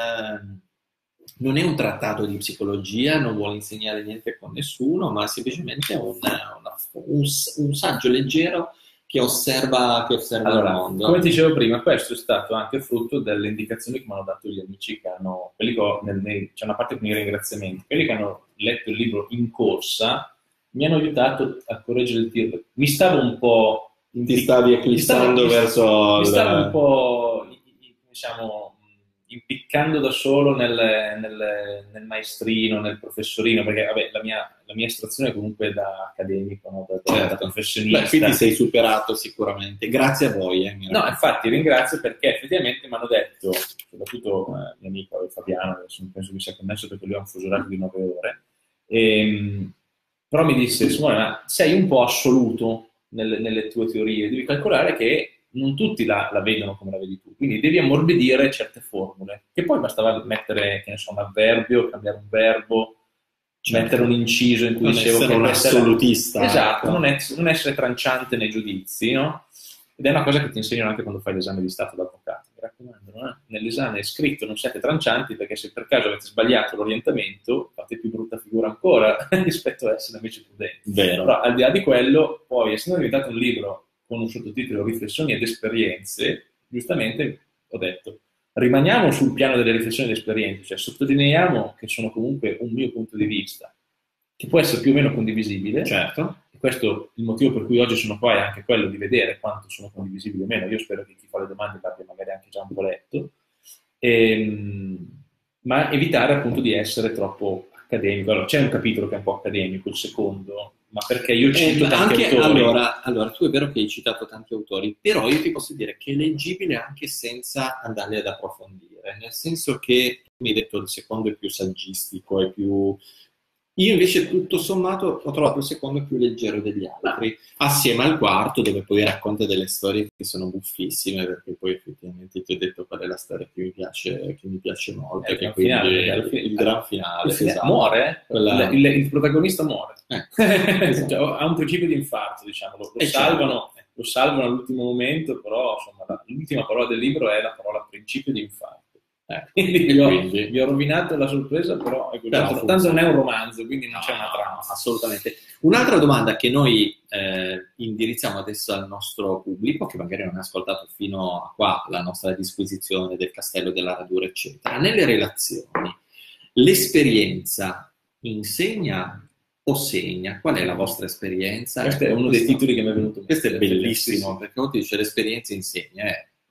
un trattato di psicologia, non vuole insegnare niente con nessuno, ma semplicemente un saggio leggero che osserva il mondo. Come ti dicevo prima, questo è stato anche frutto delle indicazioni che mi hanno dato gli amici che hanno, c'è una parte con i ringraziamenti, quelli che hanno letto il libro in corsa mi hanno aiutato a correggere il tiro. Mi stavo un po'... Ti stavi eclissando verso... Mi stavo un po', diciamo, impiccando da solo nel maestrino, nel professorino, perché vabbè, la mia estrazione è comunque da accademico, no? Da professionista. Beh, quindi sei superato sicuramente, grazie a voi. No, infatti ringrazio perché effettivamente mi hanno detto, soprattutto mio amico Fabiano, adesso penso che sia connesso perché lui ha un fuso orario di 9 ore, però mi disse, Simone, ma sei un po' assoluto nelle tue teorie, devi calcolare che non tutti la vedono come la vedi tu, quindi devi ammorbidire certe formule, che poi bastava mettere, che ne so, un avverbio, cambiare un verbo, mettere un inciso in cui non dicevo essere un assolutista. Esatto, ecco. non essere tranciante nei giudizi, no? Ed è una cosa che ti insegnano anche quando fai l'esame di Stato d'avvocato. Mi raccomando, no? Nell'esame è scritto non siate trancianti perché se per caso avete sbagliato l'orientamento fate più brutta figura ancora rispetto a essere invece prudenti. Vero. Però al di là di quello, poi essendo diventato un libro con un sottotitolo Riflessioni ed esperienze, giustamente ho detto rimaniamo sul piano delle riflessioni ed esperienze, cioè sottolineiamo che sono comunque un mio punto di vista, che può essere più o meno condivisibile. Certo. E questo il motivo per cui oggi sono qua è anche quello di vedere quanto sono condivisibili o meno. Io spero che chi fa le domande l'abbia magari anche già un po' letto, ma evitare appunto di essere troppo accademico. Allora, c'è un capitolo che è un po' accademico, il secondo, ma perché io cito tanti autori. Allora, tu è vero che hai citato tanti autori, però io ti posso dire che è leggibile anche senza andarli ad approfondire, nel senso che tu mi hai detto il secondo è più saggistico, è più... Io invece tutto sommato ho trovato il secondo più leggero degli altri, assieme al quarto dove poi racconta delle storie che sono buffissime, perché poi effettivamente ti ho detto qual è la storia che mi piace molto, che il gran finale. Esatto. Muore? Il protagonista muore. Esatto. Cioè, ha un principio di infarto, diciamo, lo salvano all'ultimo momento, però insomma, l'ultima parola del libro è la parola principio di infarto. Quindi vi ho rovinato la sorpresa, però tanto non è un romanzo, quindi non c'è una trama. Assolutamente. Un'altra domanda che noi indirizziamo adesso al nostro pubblico, che magari non ha ascoltato fino a qua la nostra disquisizione del Castello della Radura, eccetera. Nelle relazioni, l'esperienza insegna o segna? Qual è la vostra esperienza? Questo è uno dei titoli che mi è venuto. Questo è bellissimo, perché molti dice l'esperienza insegna.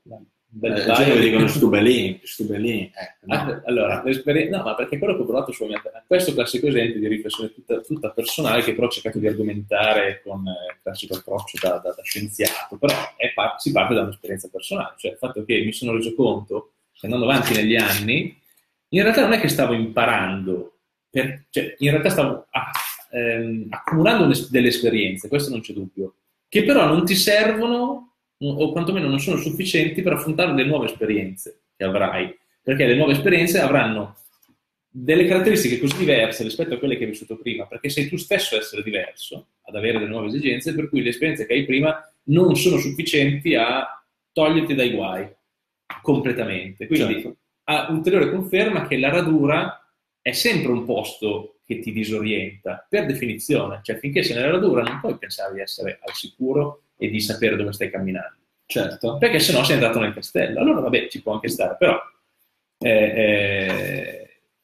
Dove dicono Stubelin. No. Allora, no, ma perché quello che ho provato su questo classico esempio di riflessione tutta personale, che però ho cercato di argomentare con il classico approccio da scienziato, però si parte da un'esperienza personale, cioè il fatto che mi sono reso conto, andando avanti negli anni, in realtà non è che stavo imparando, cioè in realtà stavo accumulando delle esperienze, questo non c'è dubbio, che però non ti servono o quantomeno non sono sufficienti per affrontare le nuove esperienze che avrai, perché le nuove esperienze avranno delle caratteristiche così diverse rispetto a quelle che hai vissuto prima, perché sei tu stesso a essere diverso, ad avere delle nuove esigenze, per cui le esperienze che hai prima non sono sufficienti a toglierti dai guai completamente. Quindi certo. Ha ulteriore conferma che la radura è sempre un posto che ti disorienta, per definizione, cioè finché sei nella radura non puoi pensare di essere al sicuro e di sapere dove stai camminando. Certo. Perché sennò sei andato nel castello. Allora vabbè, ci può anche stare, però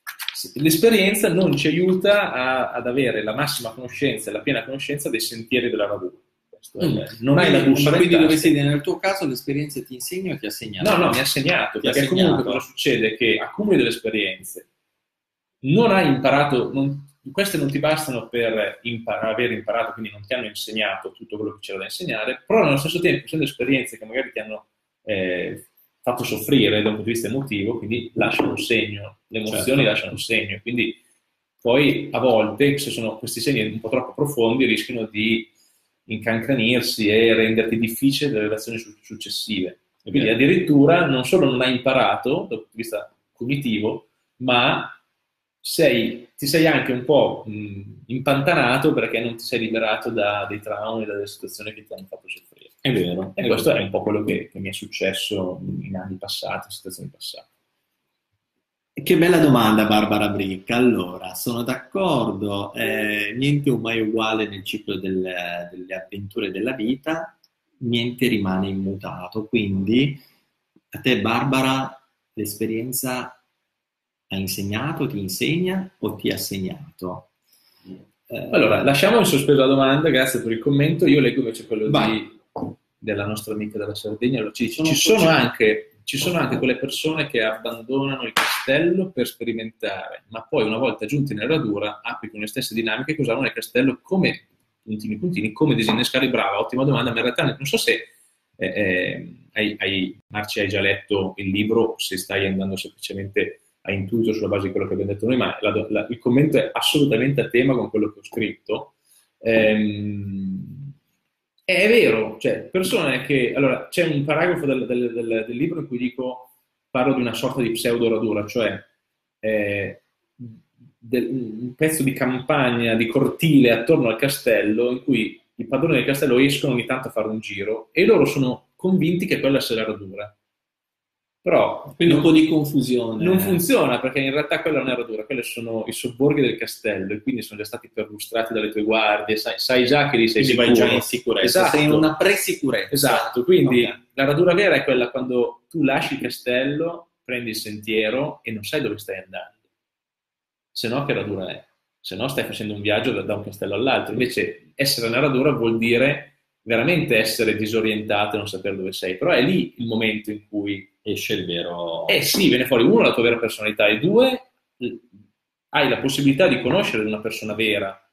l'esperienza non ci aiuta ad avere la massima conoscenza e la piena conoscenza dei sentieri della radura. Non hai la bussola. Quindi dovresti dire, nel tuo caso l'esperienza ti insegna o ti ha segnato? No, mi ha segnato, perché comunque cosa succede? Che accumuli delle esperienze, non hai imparato, queste non ti bastano per aver imparato, quindi non ti hanno insegnato tutto quello che c'era da insegnare, però nello stesso tempo sono esperienze che magari ti hanno fatto soffrire da un punto di vista emotivo, quindi lasciano un segno, le emozioni lasciano un segno, quindi poi a volte, se sono questi segni un po' troppo profondi, rischiano di incancrenirsi e renderti difficile le relazioni successive. E quindi addirittura non solo non hai imparato dal punto di vista cognitivo, ma ti sei anche un po' impantanato perché non ti sei liberato da dei traumi, dalle situazioni che ti hanno fatto soffrire. È vero. E questo è un po' quello che mi è successo in anni passati, in situazioni passate. Che bella domanda, Barbara Bricca. Allora, sono d'accordo, niente è mai uguale nel ciclo delle avventure della vita, niente rimane immutato. Quindi, a te, Barbara, l'esperienza ha insegnato, ti insegna o ti ha segnato? Allora, lasciamo in sospeso la domanda, grazie per il commento. Io leggo invece quello della nostra amica della Sardegna. Allora, ci sono anche quelle persone che abbandonano il castello per sperimentare, ma poi una volta giunti nella radura applicano le stesse dinamiche che usavano nel castello come puntini, come disinnescare. Brava, ottima domanda, ma in realtà non so se Marci hai già letto il libro o se stai andando semplicemente a intuito sulla base di quello che abbiamo detto noi, ma il commento è assolutamente a tema con quello che ho scritto. È vero, cioè persone che... Allora, c'è un paragrafo del libro in cui parlo di una sorta di pseudo-radura, cioè un pezzo di campagna, di cortile attorno al castello, in cui i padroni del castello escono ogni tanto a fare un giro e loro sono convinti che quella sia la radura. Però quindi un po' di confusione. Non funziona, perché in realtà quella non è radura, quelle sono i sobborghi del castello e quindi sono già stati perlustrati dalle tue guardie, sai già che lì sei quindi sicuro. Vai già in sicurezza, esatto. Sei in una presicurezza. Esatto, quindi la radura vera è quella quando tu lasci il castello, prendi il sentiero e non sai dove stai andando. Se no che radura è? Se no stai facendo un viaggio da un castello all'altro. Invece essere nella radura vuol dire veramente essere disorientato e non sapere dove sei, però è lì il momento in cui esce il vero... sì, viene fuori, uno, la tua vera personalità, e due, hai la possibilità di conoscere una persona vera.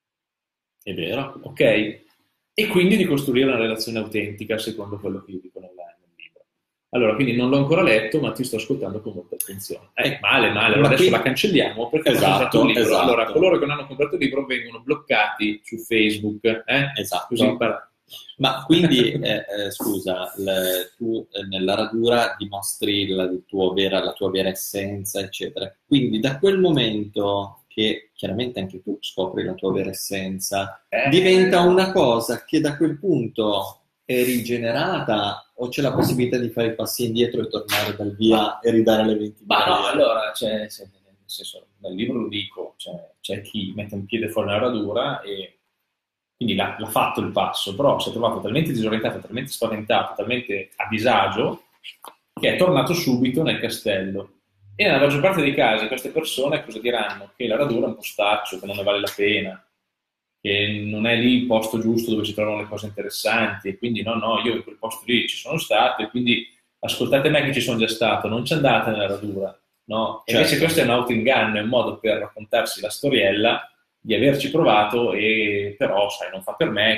È vero. Ok? E quindi di costruire una relazione autentica, secondo quello che io dico nel libro. Allora, quindi non l'ho ancora letto, ma ti sto ascoltando con molta attenzione. Male, allora adesso la cancelliamo, perché non ho comprato il libro. Esatto. Allora, coloro che non hanno comprato il libro vengono bloccati su Facebook. Esatto. Così Ma quindi, scusa, tu nella radura dimostri la tua vera essenza, eccetera. Quindi da quel momento che chiaramente anche tu scopri la tua vera essenza, diventa una cosa che da quel punto è rigenerata o c'è la possibilità di fare i passi indietro e tornare dal via e ridare le 20 Ma no, allora, nel senso, nel libro lo dico, c'è chi mette un piede fuori la radura e quindi l'ha fatto il passo, però si è trovato talmente disorientato, talmente spaventato, talmente a disagio, che è tornato subito nel castello. E nella maggior parte dei casi queste persone cosa diranno? Che la radura è un postaccio, che non ne vale la pena, che non è lì il posto giusto dove si trovano le cose interessanti, e quindi no, io in quel posto lì ci sono stato, e quindi ascoltate me che ci sono già stato, non ci andate nella radura, no? E invece questo è un autoinganno, è un modo per raccontarsi la storiella di averci provato, e però sai, non fa per me,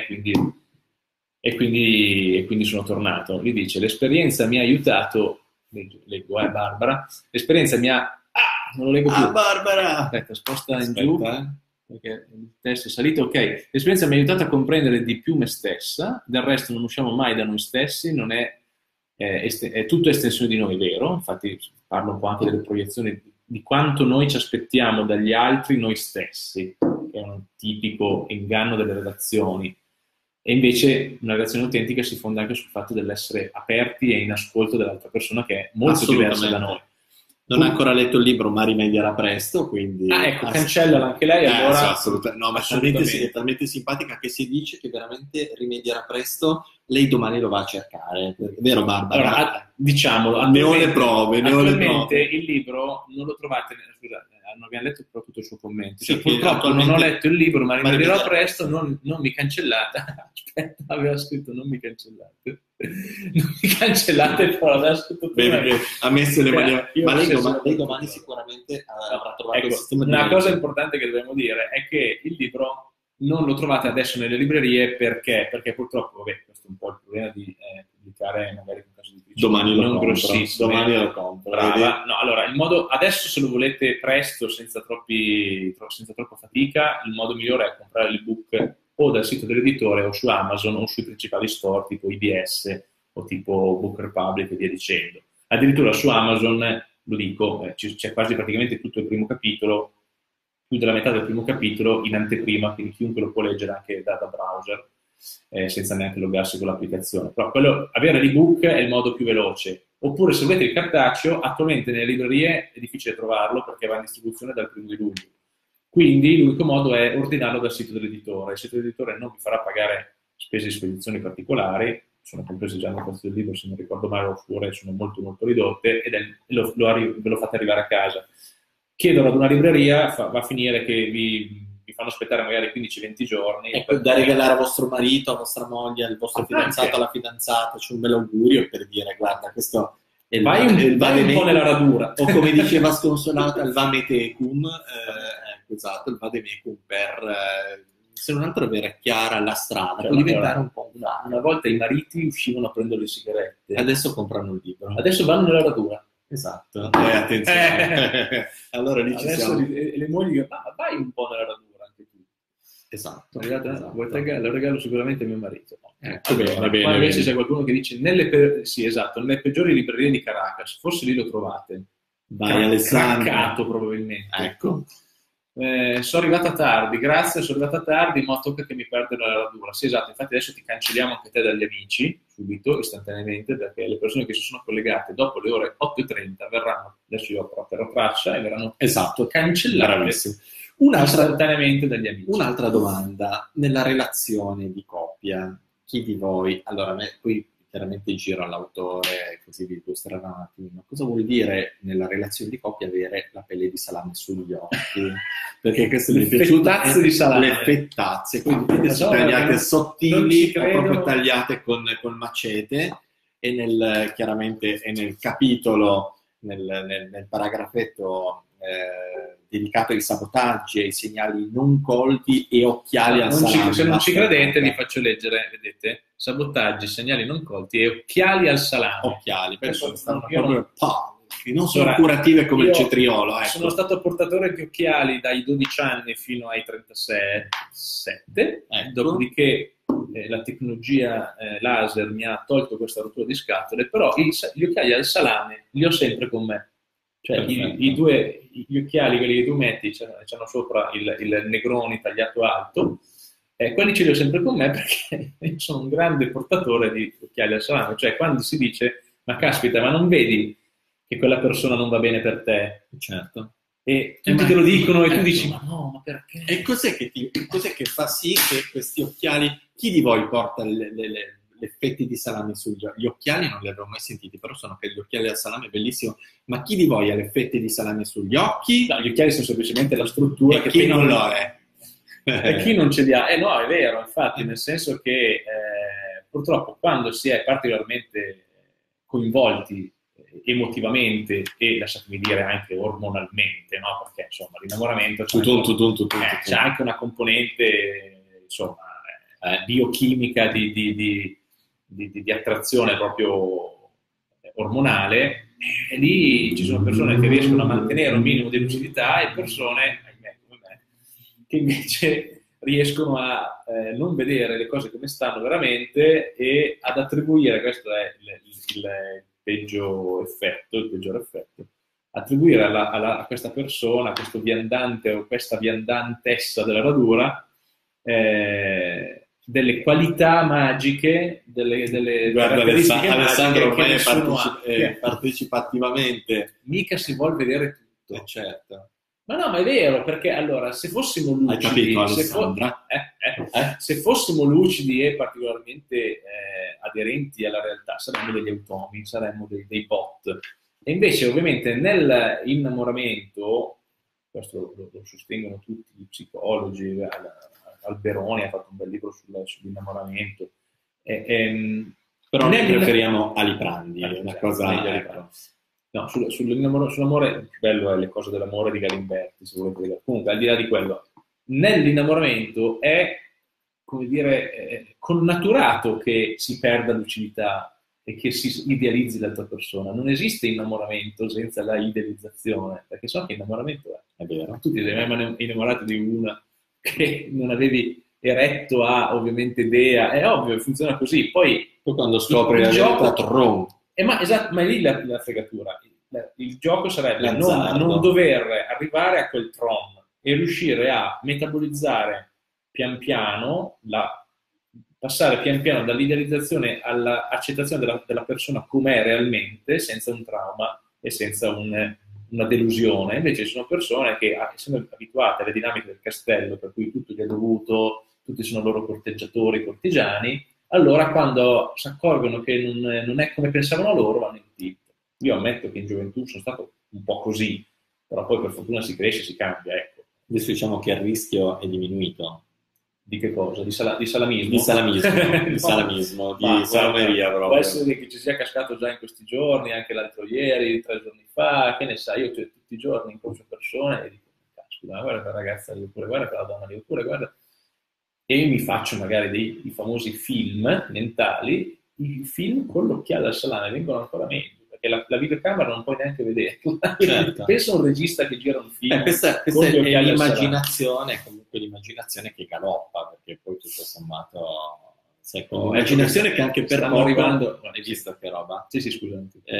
e quindi sono tornato. Lui dice: l'esperienza mi ha aiutato, leggo Barbara, l'esperienza mi ha... non lo leggo più. Barbara! Aspetta, sposta in giù, perché il testo è salito. Ok, l'esperienza mi ha aiutato a comprendere di più me stessa, del resto non usciamo mai da noi stessi, non è tutto estensione di noi, vero? Infatti parlo un po' anche delle proiezioni, di quanto noi ci aspettiamo dagli altri noi stessi, che è un tipico inganno delle relazioni. E invece una relazione autentica si fonda anche sul fatto dell'essere aperti e in ascolto dell'altra persona, che è molto diversa da noi. Non ha ancora letto il libro, ma rimedierà presto, quindi... ecco, cancellala anche lei, allora... Sì, assolutamente. No, ma è talmente simpatica che si dice che veramente rimedierà presto, lei domani lo va a cercare. È vero, Barbara? Allora, diciamolo, ne ho le prove, attualmente il libro non lo trovate... Scusate, non abbiamo letto proprio tutto il suo commento. Sì, purtroppo non ho letto il libro, ma rimedierò presto, non mi cancellate. Aspetta, aveva scritto non mi cancellate. Non mi cancellate, però aveva scritto bene, ha messo le mani... Ma lei domani sicuramente avrà trovato il sistema di... Una cosa importante che dobbiamo dire è che il libro non lo trovate adesso nelle librerie perché purtroppo, questo è un po' il problema di pubblicare magari un caso di domani lo non grossissimo. Domani lo compro. Brava. No, allora, il modo, adesso se lo volete presto, senza troppa fatica, il modo migliore è comprare l'ebook o dal sito dell'editore o su Amazon o sui principali store tipo IBS o tipo Book Republic e via dicendo. Addirittura su Amazon, lo dico, c'è quasi praticamente tutto il primo capitolo, più della metà del primo capitolo in anteprima, quindi chiunque lo può leggere anche da browser, senza neanche loggarsi con l'applicazione. Però avere l'ebook è il modo più veloce. Oppure se volete il cartaceo, attualmente nelle librerie è difficile trovarlo perché va in distribuzione dal 1 di luglio. Quindi l'unico modo è ordinarlo dal sito dell'editore. Il sito dell'editore non vi farà pagare spese di spedizione particolari, sono comprese già nel costo del libro, se non ricordo male, oppure sono molto molto ridotte, ed ve lo fate arrivare a casa. Chiedono ad una libreria, va a finire che vi fanno aspettare magari 15-20 giorni. Ecco, da regalare a vostro marito, a vostra moglie, al vostro fidanzato, alla fidanzata, c'è un bel augurio per dire, guarda, questo è vai un po' nella radura. O come diceva Sconsolata, il Vametecum, esatto, il Vademecum per... se non altro avere chiara la strada, può diventare un po' una volta i mariti uscivano a prendere le sigarette. Adesso comprano il libro. Adesso vanno nella radura. Esatto. Attenzione. Allora lì ci siamo. Le mogli dicono, vai un po' nella radura anche tu. Esatto. Lo regalo sicuramente a mio marito. Bene. Poi invece c'è qualcuno che dice, nelle peggiori librerie di Caracas, forse lì lo trovate. Vai Alessandro. Craccato probabilmente. Ecco. Sono arrivata tardi, grazie, sono arrivata tardi, ma tocca che mi perdo la radura. Sì, esatto, infatti adesso ti cancelliamo anche te dagli amici, subito, istantaneamente, perché le persone che si sono collegate dopo le ore 8:30 verranno, adesso io apro traccia e verranno cancellate istantaneamente dagli amici. Un'altra domanda, nella relazione di coppia, chi di voi, allora qui chiaramente giro all'autore, così vi illustrerà un attimo. Cosa vuol dire nella relazione di coppia avere la pelle di salame sugli occhi? Perché questo mi è piaciuto. Le fettazze di salame. Le fettazze, quindi tagliate sottili, proprio tagliate con macete, e chiaramente nel capitolo, nel paragrafetto dedicato ai sabotaggi, ai segnali non colti e occhiali al salame. Se non ci credete vi faccio leggere, vedete? Sabotaggi, segnali non colti e occhiali al salame. Occhiali, penso che stanno proprio non sono curative come il cetriolo. Ecco. Sono stato portatore di occhiali dai 12 anni fino ai 37, ecco. Dopodiché la tecnologia laser mi ha tolto questa rottura di scatole, però gli occhiali al salame li ho sempre con me. Cioè gli occhiali, quelli che tu metti, c'hanno sopra il negroni tagliato alto, quelli ce li ho sempre con me perché io sono un grande portatore di occhiali al salame. Cioè quando si dice, ma caspita, ma non vedi che quella persona non va bene per te? Certo. E tutti te lo dicono e tu dici, ma no, ma perché? E cos'è che fa sì che questi occhiali, chi di voi porta le fetti di salame sugli occhi? Gli occhiali non li avevo mai sentiti, però sono che gli occhiali al salame, bellissimo. Ma chi di voi ha le fette di salame sugli occhi? No, gli occhiali sono semplicemente la struttura. E chi non lo è? E chi non ce li ha? No, è vero, infatti, nel senso che purtroppo quando si è particolarmente coinvolti emotivamente e, lasciatemi dire, anche ormonalmente, no? Perché insomma l'innamoramento c'è anche una componente, insomma, biochimica di attrazione proprio ormonale, e lì ci sono persone che riescono a mantenere un minimo di lucidità e persone, ahimè, come me, che invece riescono a non vedere le cose come stanno veramente e ad attribuire, questo è il peggior effetto, attribuire a questa persona, a questo viandante o questa viandantessa della radura, delle qualità magiche, delle Guarda, caratteristiche Alessandro ormai partecipa attivamente. Mica si vuol vedere tutto. Certo. Ma è vero, perché allora, se fossimo lucidi... Hai capito, Alessandra? Se fossimo lucidi e particolarmente aderenti alla realtà, saremmo degli automi, saremmo dei bot. E invece, ovviamente, nell'innamoramento, questo lo sostengono tutti gli psicologi, Alberoni ha fatto un bel libro sull'innamoramento. Però noi preferiamo Aliprandi, è una cosa... No, sull'amore, il più bello è Le cose dell'amore di Galimberti, se volete vedere. Comunque, al di là di quello, nell'innamoramento è, come dire, connaturato che si perda lucidità e che si idealizzi l'altra persona. Non esiste innamoramento senza la idealizzazione, perché so che innamoramento è vero. Tutti eravamo innamorati di una che non avevi eretto a, ovviamente, idea. È ovvio, funziona così. Poi quando scopri la verità, ma è lì la fregatura. Il gioco sarebbe non dover arrivare a quel tron e riuscire a metabolizzare pian piano, passare pian piano dall'idealizzazione all'accettazione della persona com'è realmente, senza un trauma e senza una delusione. Invece ci sono persone che, essendo abituate alle dinamiche del castello, per cui tutto gli è dovuto, tutti sono loro corteggiatori, cortigiani, allora quando si accorgono che non è come pensavano loro, vanno in tilt. Io ammetto che in gioventù sono stato un po' così, però poi per fortuna si cresce, si cambia, ecco. Adesso diciamo che il rischio è diminuito. Di che cosa? Di salamismo? Di salamismo, di salameria proprio. Può essere che ci sia cascato già in questi giorni, anche l'altro ieri, 3 giorni fa, che ne sai, io tutti i giorni incrocio persone e dico, caspita, guarda quella ragazza lì, oppure guarda quella donna lì, oppure guarda... E mi faccio magari dei famosi film mentali, i film con l'occhiale al salame vengono ancora meglio, perché la videocamera non puoi neanche vederla. Certo. Pensa a un regista che gira un film. Questa è l'immaginazione, comunque l'immaginazione che galoppa, perché poi tutto sommato l'immaginazione che anche per stanno arrivando. Hai visto che roba? Sì, scusa.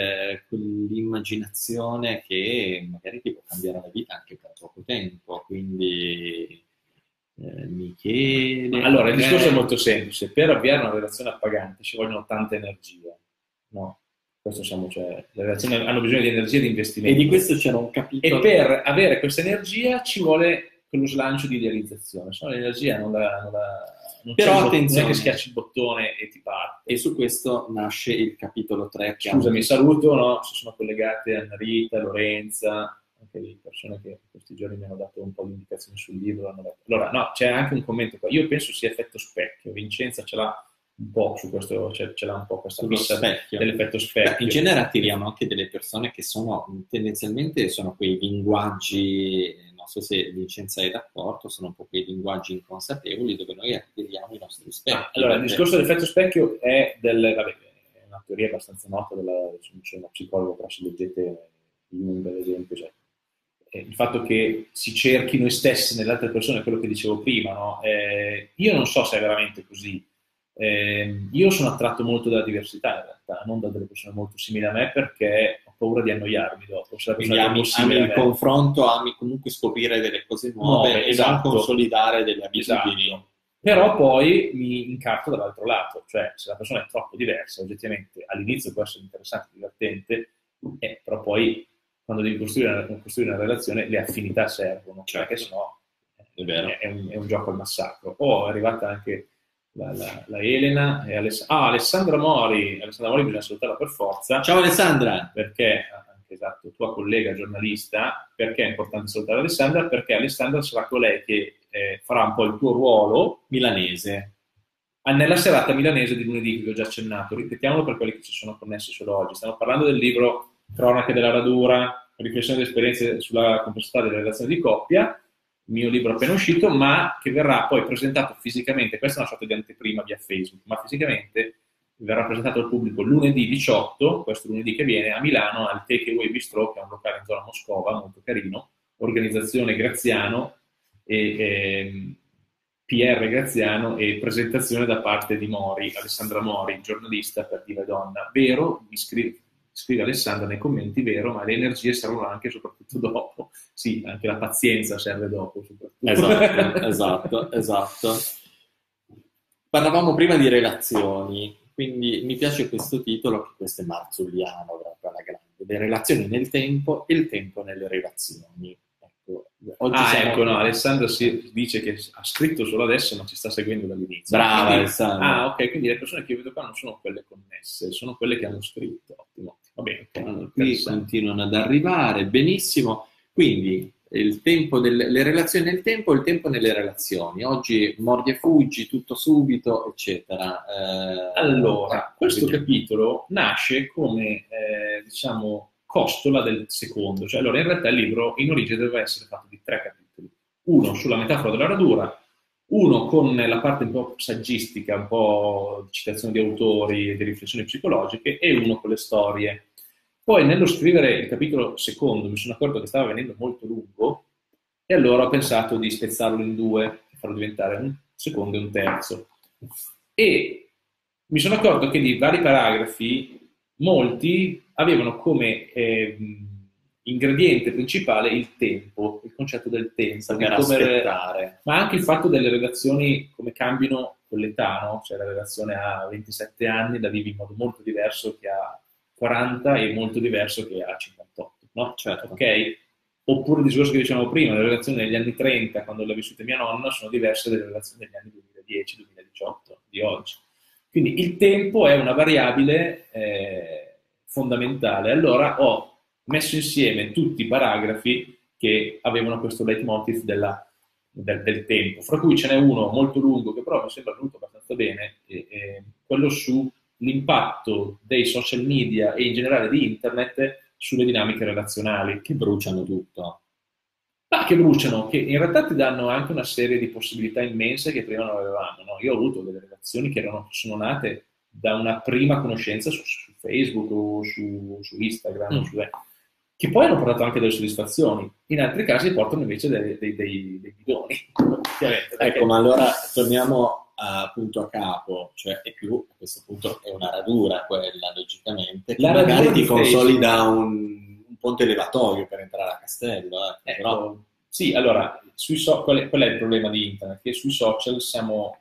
Quell'immaginazione che magari ti può cambiare la vita anche per poco tempo, quindi... mi chiede... Allora, il discorso è molto semplice. Per avviare una relazione appagante ci vogliono tanta energia, no? Questo le relazioni hanno bisogno di energia e di investimento. E di questo c'era un capitolo. E per avere questa energia ci vuole quello slancio di idealizzazione. Se no l'energia non però attenzione, non è che schiacci il bottone e ti parte. E su questo nasce il capitolo 3. Scusami, saluto, no? Si sono collegate Anna Rita, Lorenza, anche di persone che in questi giorni mi hanno dato un po' di indicazioni sul libro. Allora, no, c'è anche un commento qua. Io penso sia effetto specchio. Vincenza ce l'ha un po' su questo, ce l'ha un po' questa fissa dell'effetto specchio. In genere attiriamo anche delle persone che tendenzialmente sono quei linguaggi, non so se Vincenza è d'accordo, sono un po' quei linguaggi inconsapevoli dove noi attiriamo i nostri specchi. Allora, il discorso dell'effetto specchio è è una teoria abbastanza nota c'è una psicologa, però se leggete Jung, ad esempio, cioè, il fatto che si cerchi noi stessi nelle altre persone, quello che dicevo prima, no? Io non so se è veramente così. Io sono attratto molto dalla diversità, in realtà, non da delle persone molto simili a me, perché ho paura di annoiarmi dopo. Quindi ami il confronto, ami comunque scoprire delle cose nuove e non consolidare delle abitudini. Esatto. Però poi mi incarto dall'altro lato, cioè se la persona è troppo diversa, oggettivamente all'inizio può essere interessante, divertente, però poi quando devi costruire una relazione le affinità servono, certo. Perché sennò è un gioco al massacro. È arrivata anche la Elena e Alessandra Mori. Alessandra Mori bisogna salutarla per forza. Ciao Alessandra! Perché, esatto, tua collega giornalista, perché è importante salutare Alessandra? Perché Alessandra sarà colei che farà un po' il tuo ruolo milanese nella serata milanese di lunedì che ho già accennato. Ripetiamolo per quelli che ci sono connessi solo oggi. Stiamo parlando del libro Cronache della radura, riflessioni ed esperienze sulla complessità delle relazioni di coppia, mio libro appena uscito, ma che verrà poi presentato fisicamente. Questa è una sorta di anteprima via Facebook, ma fisicamente verrà presentato al pubblico lunedì 18, questo lunedì che viene, a Milano al Takeaway Bistro, che è un locale in zona Moscova, molto carino, organizzazione Graziano e PR Graziano, e presentazione da parte di Mori, Alessandra Mori, giornalista per Diva e Donna. Vero, scrive Alessandra nei commenti, vero, ma le energie servono anche e soprattutto dopo. Sì, anche la pazienza serve dopo soprattutto. Esatto. parlavamo prima di relazioni, quindi mi piace questo titolo, che questo è marzulliano, proprio alla grande. Le relazioni nel tempo e il tempo nelle relazioni. Ecco, oggi ecco, no, Alessandro si dice che ha scritto solo adesso, ma ci sta seguendo dall'inizio. Brava, quindi, Alessandro. Ok, quindi le persone che io vedo qua non sono quelle connesse, sono quelle che hanno scritto. Ottimo. Va bene, allora, qui continuano ad arrivare, benissimo. Quindi il tempo le relazioni nel tempo e il tempo nelle relazioni. Oggi mordi e fuggi, tutto subito, eccetera. Allora, questo capitolo nasce come, diciamo, costola del secondo. Cioè, allora, in realtà il libro in origine doveva essere fatto di 3 capitoli. Uno sulla metafora della radura, uno con la parte un po' saggistica, un po' di citazioni di autori e di riflessioni psicologiche, e uno con le storie. Poi nello scrivere il capitolo secondo mi sono accorto che stava venendo molto lungo e allora ho pensato di spezzarlo in 2 e farlo diventare un secondo e un terzo. E mi sono accorto che di vari paragrafi molti avevano come ingrediente principale il tempo, il concetto del tempo, di come aspettare, ma anche il fatto delle relazioni come cambiano con l'età, no? Cioè la relazione a 27 anni la vivi in modo molto diverso che a 40 e molto diverso che a 58, no? Certo. Ok? Oppure il discorso che dicevamo prima, le relazioni negli anni 30, quando le ha vissute mia nonna, sono diverse dalle relazioni degli anni 2010-2018 di oggi. Quindi il tempo è una variabile fondamentale. Allora ho messo insieme tutti i paragrafi che avevano questo leitmotiv del tempo, fra cui ce n'è uno molto lungo che però mi sembra venuto abbastanza bene, quello sull'impatto dei social media e in generale di internet sulle dinamiche relazionali. Che bruciano tutto. Ma che bruciano, che in realtà ti danno anche una serie di possibilità immense che prima non avevamo. No? Io ho avuto delle relazioni che sono nate da una prima conoscenza su Facebook o su Instagram, che poi hanno portato anche delle soddisfazioni. In altri casi portano invece dei bidoni. Ecco, ma allora torniamo appunto a capo, cioè è più, a questo punto è una radura quella, logicamente, che magari ti consolida un ponte elevatorio per entrare a castello. Ecco, però... Sì, allora, qual è il problema di internet? Che sui social siamo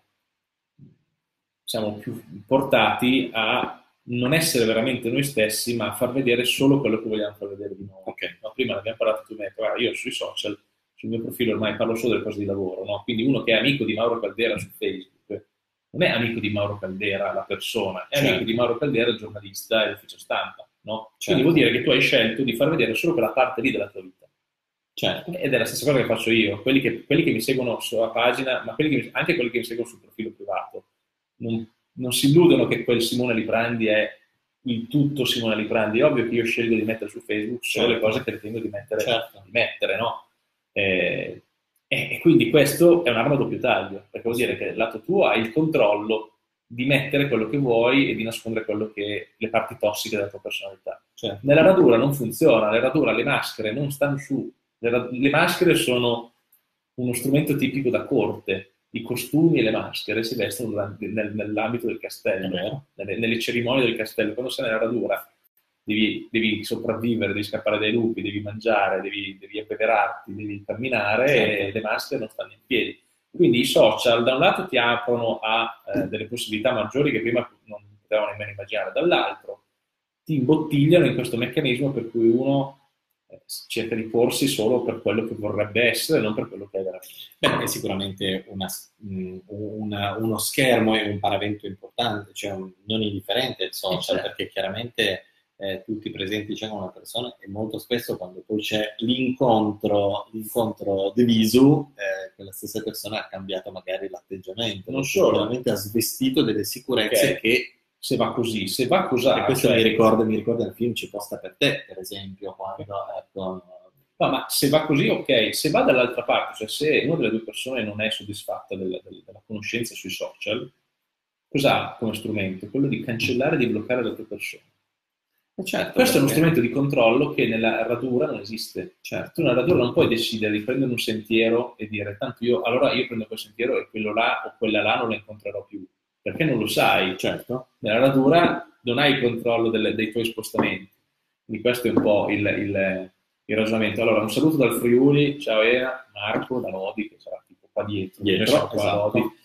più portati a non essere veramente noi stessi, ma a far vedere solo quello che vogliamo far vedere di noi. Okay. No, prima ne abbiamo parlato, tu mi hai detto, guarda, io sui social, sul mio profilo ormai parlo solo delle cose di lavoro, no? Quindi uno che è amico di Mauro Caldera su Facebook non è amico di Mauro Caldera la persona, è amico di Mauro Caldera il giornalista e l'ufficio stampa, no? Quindi vuol dire che tu hai scelto di far vedere solo quella parte lì della tua vita. Certo. Ed è la stessa cosa che faccio io, quelli che mi seguono sulla pagina, ma anche quelli che mi seguono sul profilo privato, non si illudono che quel Simone Liprandi è il tutto Simone Liprandi. È ovvio che io scelgo di mettere su Facebook solo le cose che ritengo di mettere, no? E quindi questo è un'arma a doppio taglio, perché vuol dire che dal lato tuo hai il controllo di mettere quello che vuoi e di nascondere le parti tossiche della tua personalità. Certo. Nella radura non funziona, nella radura le maschere non stanno su, le maschere sono uno strumento tipico da corte, i costumi e le maschere si vestono nell'ambito del castello, nelle cerimonie del castello. Quando sei nella radura devi sopravvivere, devi scappare dai lupi, devi mangiare, devi abbeverarti, devi camminare, e le maschere non stanno in piedi. Quindi i social da un lato ti aprono a delle possibilità maggiori che prima non potevano nemmeno immaginare, dall'altro ti imbottigliano in questo meccanismo per cui uno cerca di porsi solo per quello che vorrebbe essere, non per quello che è veramente. Beh, è sicuramente uno schermo e un paravento importante, cioè non indifferente il social, perché chiaramente tutti presenti c'è con una persona e molto spesso quando poi c'è l'incontro de visu, quella stessa persona ha cambiato magari l'atteggiamento, non solo, veramente ha svestito delle sicurezze che se va così, se va cos'ha. E questo mi ricorda il film Ci posta per te, per esempio, quando no, ma se va così, ok, se va dall'altra parte, cioè se una delle due persone non è soddisfatta della conoscenza sui social, cos'ha come strumento? Quello di cancellare e di bloccare le altre persone. Certo, questo è uno strumento di controllo che nella radura non esiste. Certo. Tu nella radura non puoi decidere di prendere un sentiero e dire tanto io prendo quel sentiero e quello là o quella là non la incontrerò più, perché non lo sai. Certo. Nella radura non hai il controllo dei tuoi spostamenti, quindi questo è un po' il ragionamento. Allora, un saluto dal Friuli, ciao Marco, da Lodi, che sarà tipo qua dietro. Esatto.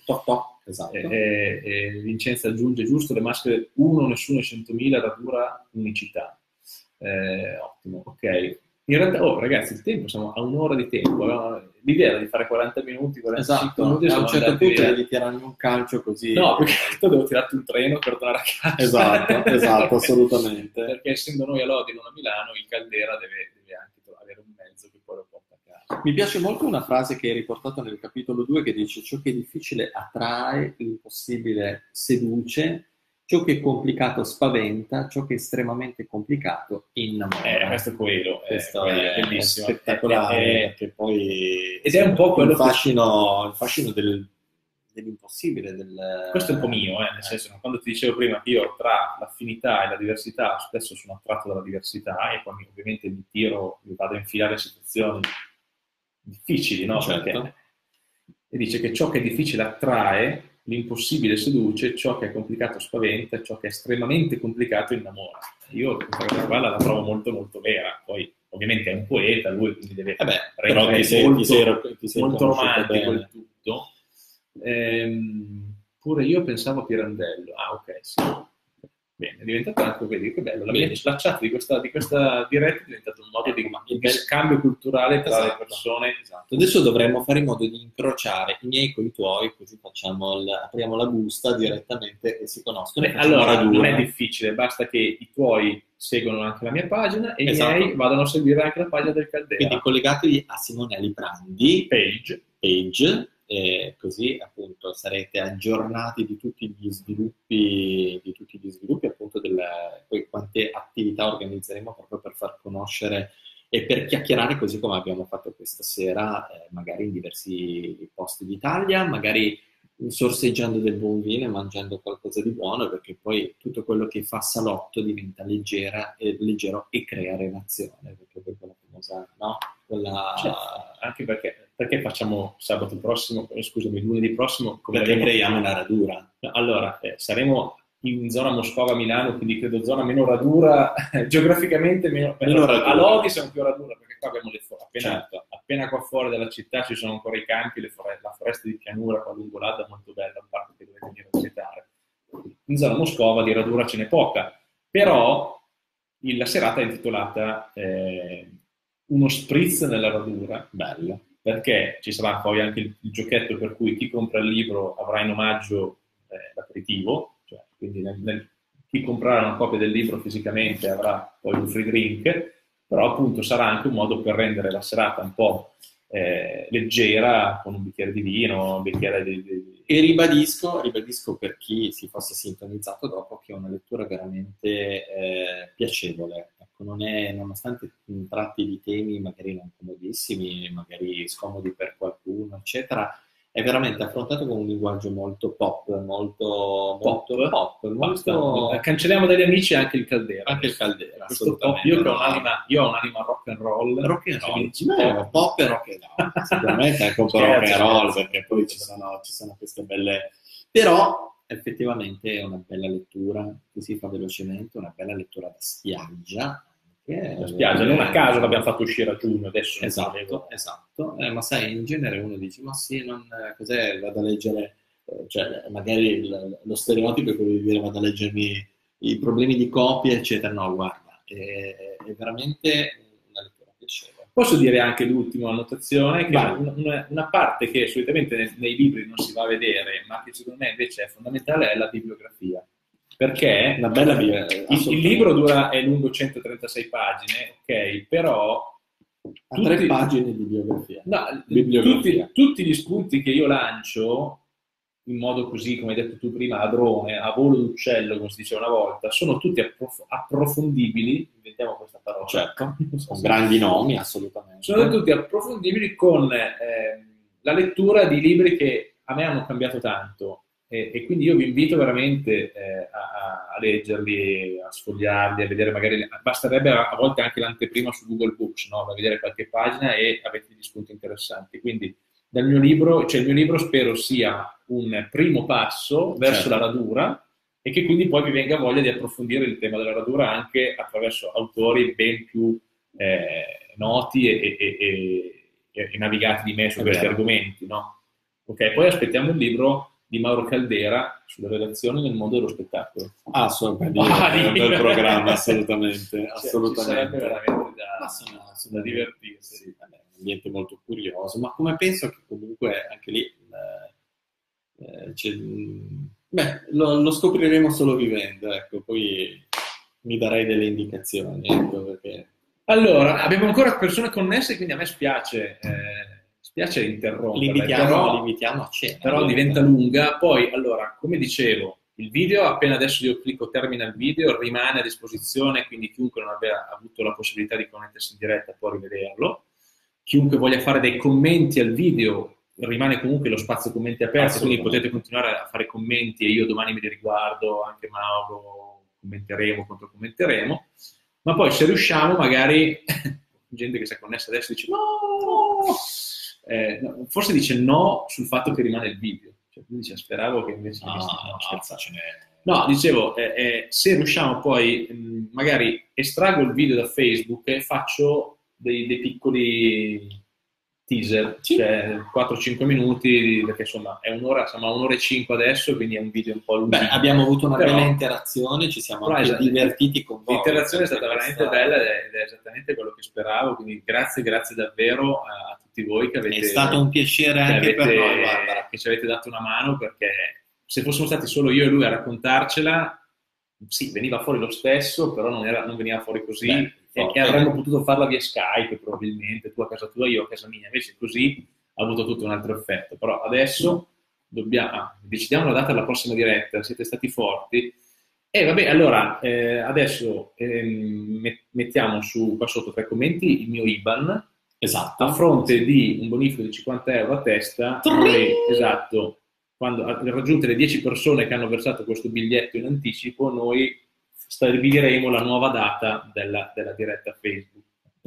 Esatto. Vincenza aggiunge giusto, le maschere 1, nessuno e 100.000, radura, unicità. Ottimo, ok. In realtà, ragazzi, il tempo, siamo a un'ora di tempo. L'idea era di fare 40 minuti, 45 minuti. A un certo punto devi tirarmi un calcio così. No, perché devo tirarti un treno per tornare a casa. Esatto, assolutamente. Perché essendo noi a Lodi, non a Milano, il Caldera deve anche avere un mezzo che poi lo porta a casa. Mi piace molto una frase che hai riportato nel capitolo 2 che dice: ciò che è difficile attrae, l'impossibile seduce, ciò che è complicato spaventa, ciò che è estremamente complicato innamora. Questo è quello. Questo è bellissimo, spettacolare, perché poi ed è un po' quello il fascino dell'impossibile. Questo è un po' mio, nel senso, quando ti dicevo prima che io tra l'affinità e la diversità spesso sono attratto dalla diversità e poi ovviamente mi vado a infilare in situazioni difficili, no? Certo. Perché e dice che ciò che è difficile attrae, l'impossibile seduce, ciò che è complicato spaventa, ciò che è estremamente complicato innamora. Io questa cosa qua la trovo molto molto vera. Poi ovviamente è un poeta, lui quindi deve rendere molto romantico il tutto. Pure io pensavo a Pirandello. Ok, sì. Bene, è diventato anche, vedi che bello, la chat di questa diretta è diventato un modo di scambio culturale tra le persone. Esatto. Adesso dovremmo fare in modo di incrociare i miei con i tuoi, così apriamo la busta direttamente e si conoscono. Allora, non è difficile, basta che i tuoi seguono anche la mia pagina e i miei vadano a seguire anche la pagina del Caldera. Quindi collegatevi a Simone Aliprandi, page, e così appunto sarete aggiornati di tutti gli sviluppi appunto poi quante attività organizzeremo proprio per far conoscere e per chiacchierare, così come abbiamo fatto questa sera, magari in diversi posti d'Italia, magari sorseggiando del buon vino e mangiando qualcosa di buono, perché poi tutto quello che fa salotto diventa leggero e crea relazione, perché poi quella famosa, no? Anche perché facciamo sabato prossimo, lunedì prossimo, perché creiamo una radura. Allora, saremo in zona Moscova-Milano, quindi credo zona meno radura, geograficamente meno radura. A Lodi siamo più radura, perché qua abbiamo le appena qua fuori dalla città ci sono ancora i campi, la foresta di pianura qua lungo l'Adda, molto bella, a parte che dovete venire a visitare. In zona Moscova di radura ce n'è poca, però la serata è intitolata Uno spritz nella radura, bello, perché ci sarà poi anche il giochetto per cui chi compra il libro avrà in omaggio l'aperitivo, cioè, quindi chi comprerà una copia del libro fisicamente avrà poi un free drink, però appunto sarà anche un modo per rendere la serata un po' leggera, con un bicchiere di vino, un bicchiere di... E ribadisco per chi si fosse sintonizzato dopo, che è una lettura veramente piacevole. Ecco, nonostante tratti di temi magari non comodissimi, magari scomodi per qualcuno, eccetera, è veramente affrontato con un linguaggio molto pop. Cancelliamo dagli amici anche il Caldera. Anche il Caldera, assolutamente. Io ho un'anima rock and roll. Pop e rock and roll. Sicuramente anche un po' rock and roll, perché poi ci sono queste belle... Però effettivamente è una bella lettura che si fa velocemente, una bella lettura da spiaggia. La spiaggia, non a caso l'abbiamo fatto uscire a giugno adesso. Esatto. Ma sai, in genere uno dice, ma sì, cos'è, vado a leggere, cioè magari lo stereotipo è quello di dire vado a leggermi i problemi di coppia, eccetera. No, guarda, è veramente una lettura piacevole. Posso dire anche l'ultima annotazione, che una parte che solitamente nei libri non si va a vedere, ma che secondo me invece è fondamentale, è la bibliografia. Perché una bella il libro è lungo 136 pagine, ok, però... Ha 3 pagine di bibliografia. No, tutti gli spunti che io lancio, in modo così, come hai detto tu prima, a drone, a volo d'uccello, come si diceva una volta, sono tutti approfondibili, inventiamo questa parola. Certo, con grandi nomi, assolutamente. Sono tutti approfondibili con la lettura di libri che a me hanno cambiato tanto. E quindi io vi invito veramente a leggerli, a sfogliarli, a vedere magari, basterebbe a volte anche l'anteprima su Google Books, no? Da vedere qualche pagina e avete degli spunti interessanti. Quindi il mio libro spero sia un primo passo verso la radura e che quindi poi vi venga voglia di approfondire il tema della radura anche attraverso autori ben più noti e navigati di me su questi argomenti, no? Ok, poi aspettiamo il libro di Mauro Caldera sulle relazioni nel mondo dello spettacolo. Assolutamente, del programma, assolutamente. Ci sarebbe veramente da divertirsi. Sì, è un ambiente molto curioso, ma come penso che comunque anche lì lo scopriremo solo vivendo, ecco, poi mi darei delle indicazioni, ecco, perché... Allora, abbiamo ancora persone connesse, quindi a me spiace interrompere. Limitiamo a cena. Però diventa lunga. Poi, allora, come dicevo, il video, appena adesso io clicco termina il video, rimane a disposizione, quindi chiunque non abbia avuto la possibilità di connettersi in diretta può rivederlo. Chiunque voglia fare dei commenti al video, rimane comunque lo spazio commenti aperto, quindi potete continuare a fare commenti e io domani me li riguardo, anche Mauro, commenteremo, controcommenteremo. Ma poi se riusciamo, magari, gente che si è connessa adesso dice no, forse dice no sul fatto che rimane il video. Cioè, quindi speravo che invece... No, dicevo, se riusciamo poi, magari estraggo il video da Facebook e faccio dei piccoli teaser, cioè 4-5 minuti, perché insomma è un'ora, siamo a 1 ora e 5 adesso, quindi è un video un po' lungo. Abbiamo avuto una bella interazione, ci siamo anche divertiti con voi. L'interazione è stata veramente bella ed è esattamente quello che speravo, quindi grazie davvero a tutti voi che avete... È stato un piacere anche per noi, Barbara. Che ci avete dato una mano, perché se fossimo stati solo io e lui a raccontarcela, sì, veniva fuori lo stesso, però non veniva fuori così. E avremmo potuto farla via Skype probabilmente, tu a casa tua, io a casa mia, invece così ha avuto tutto un altro effetto. Però adesso decidiamo la data della prossima diretta, siete stati forti. Vabbè, allora adesso mettiamo qua sotto tra i commenti il mio IBAN, esatto, a fronte di un bonifico di 50 euro a testa. Noi, esatto, quando raggiunte le 10 persone che hanno versato questo biglietto in anticipo, noi stabiliremo la nuova data della diretta Facebook.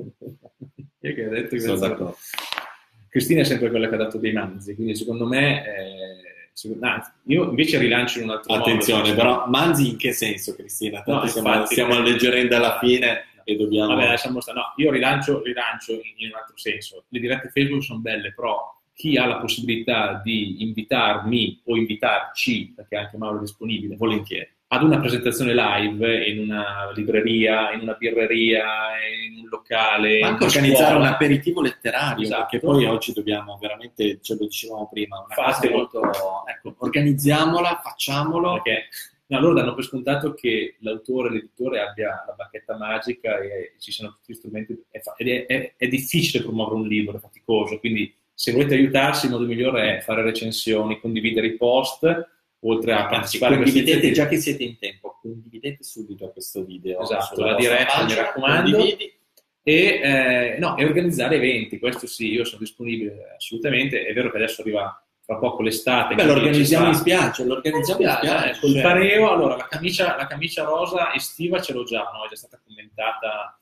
Io che ho detto che Cristina è sempre quella che ha dato dei manzi, quindi secondo me io invece rilancio in un altro modo. Attenzione, però manzi in che senso, Cristina? Tanto stiamo alleggerendo alla fine e dobbiamo... Vabbè, lasciamo stare. No, io rilancio in un altro senso. Le dirette Facebook sono belle, però chi ha la possibilità di invitarmi o invitarci, perché anche Mauro è disponibile, volentieri, ad una presentazione live in una libreria, in una birreria, in un locale. Ma anche organizzare un aperitivo letterario, esatto, perché poi oggi dobbiamo veramente, ce lo dicevamo prima, organizziamola, facciamolo. Perché loro danno per scontato che l'autore, l'editore abbia la bacchetta magica e ci siano tutti gli strumenti. È difficile promuovere un libro, è faticoso, quindi se volete aiutarsi il modo migliore è fare recensioni, condividere i post, oltre a partecipare. Condividete, già che siete in tempo, condividete subito questo video. Esatto, la diretta, mi raccomando. E organizzare eventi, questo sì, io sono disponibile assolutamente. È vero che adesso arriva fra poco l'estate. Lo organizziamo in spiaggia, col pareo. Allora, la camicia rosa estiva ce l'ho già, no? È già stata commentata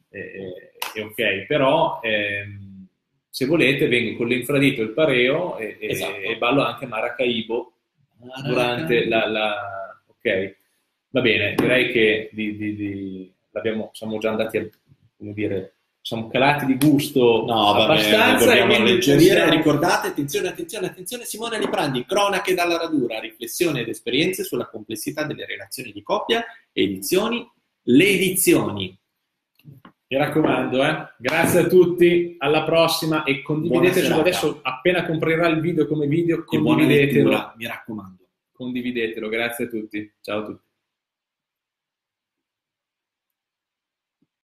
e ok, però se volete vengo con l'infradito e il pareo e ballo anche Maracaibo durante ok, va bene, direi che siamo già andati siamo calati di gusto abbastanza. Dobbiamo alleggerire. Ricordate, attenzione, Simone Liprandi, cronache dalla radura, riflessioni ed esperienze sulla complessità delle relazioni di coppia, le edizioni. Mi raccomando, grazie a tutti, alla prossima e condividete adesso, appena comprirà il video come video, condividetelo. Mi raccomando. Condividetelo, grazie a tutti, ciao a tutti.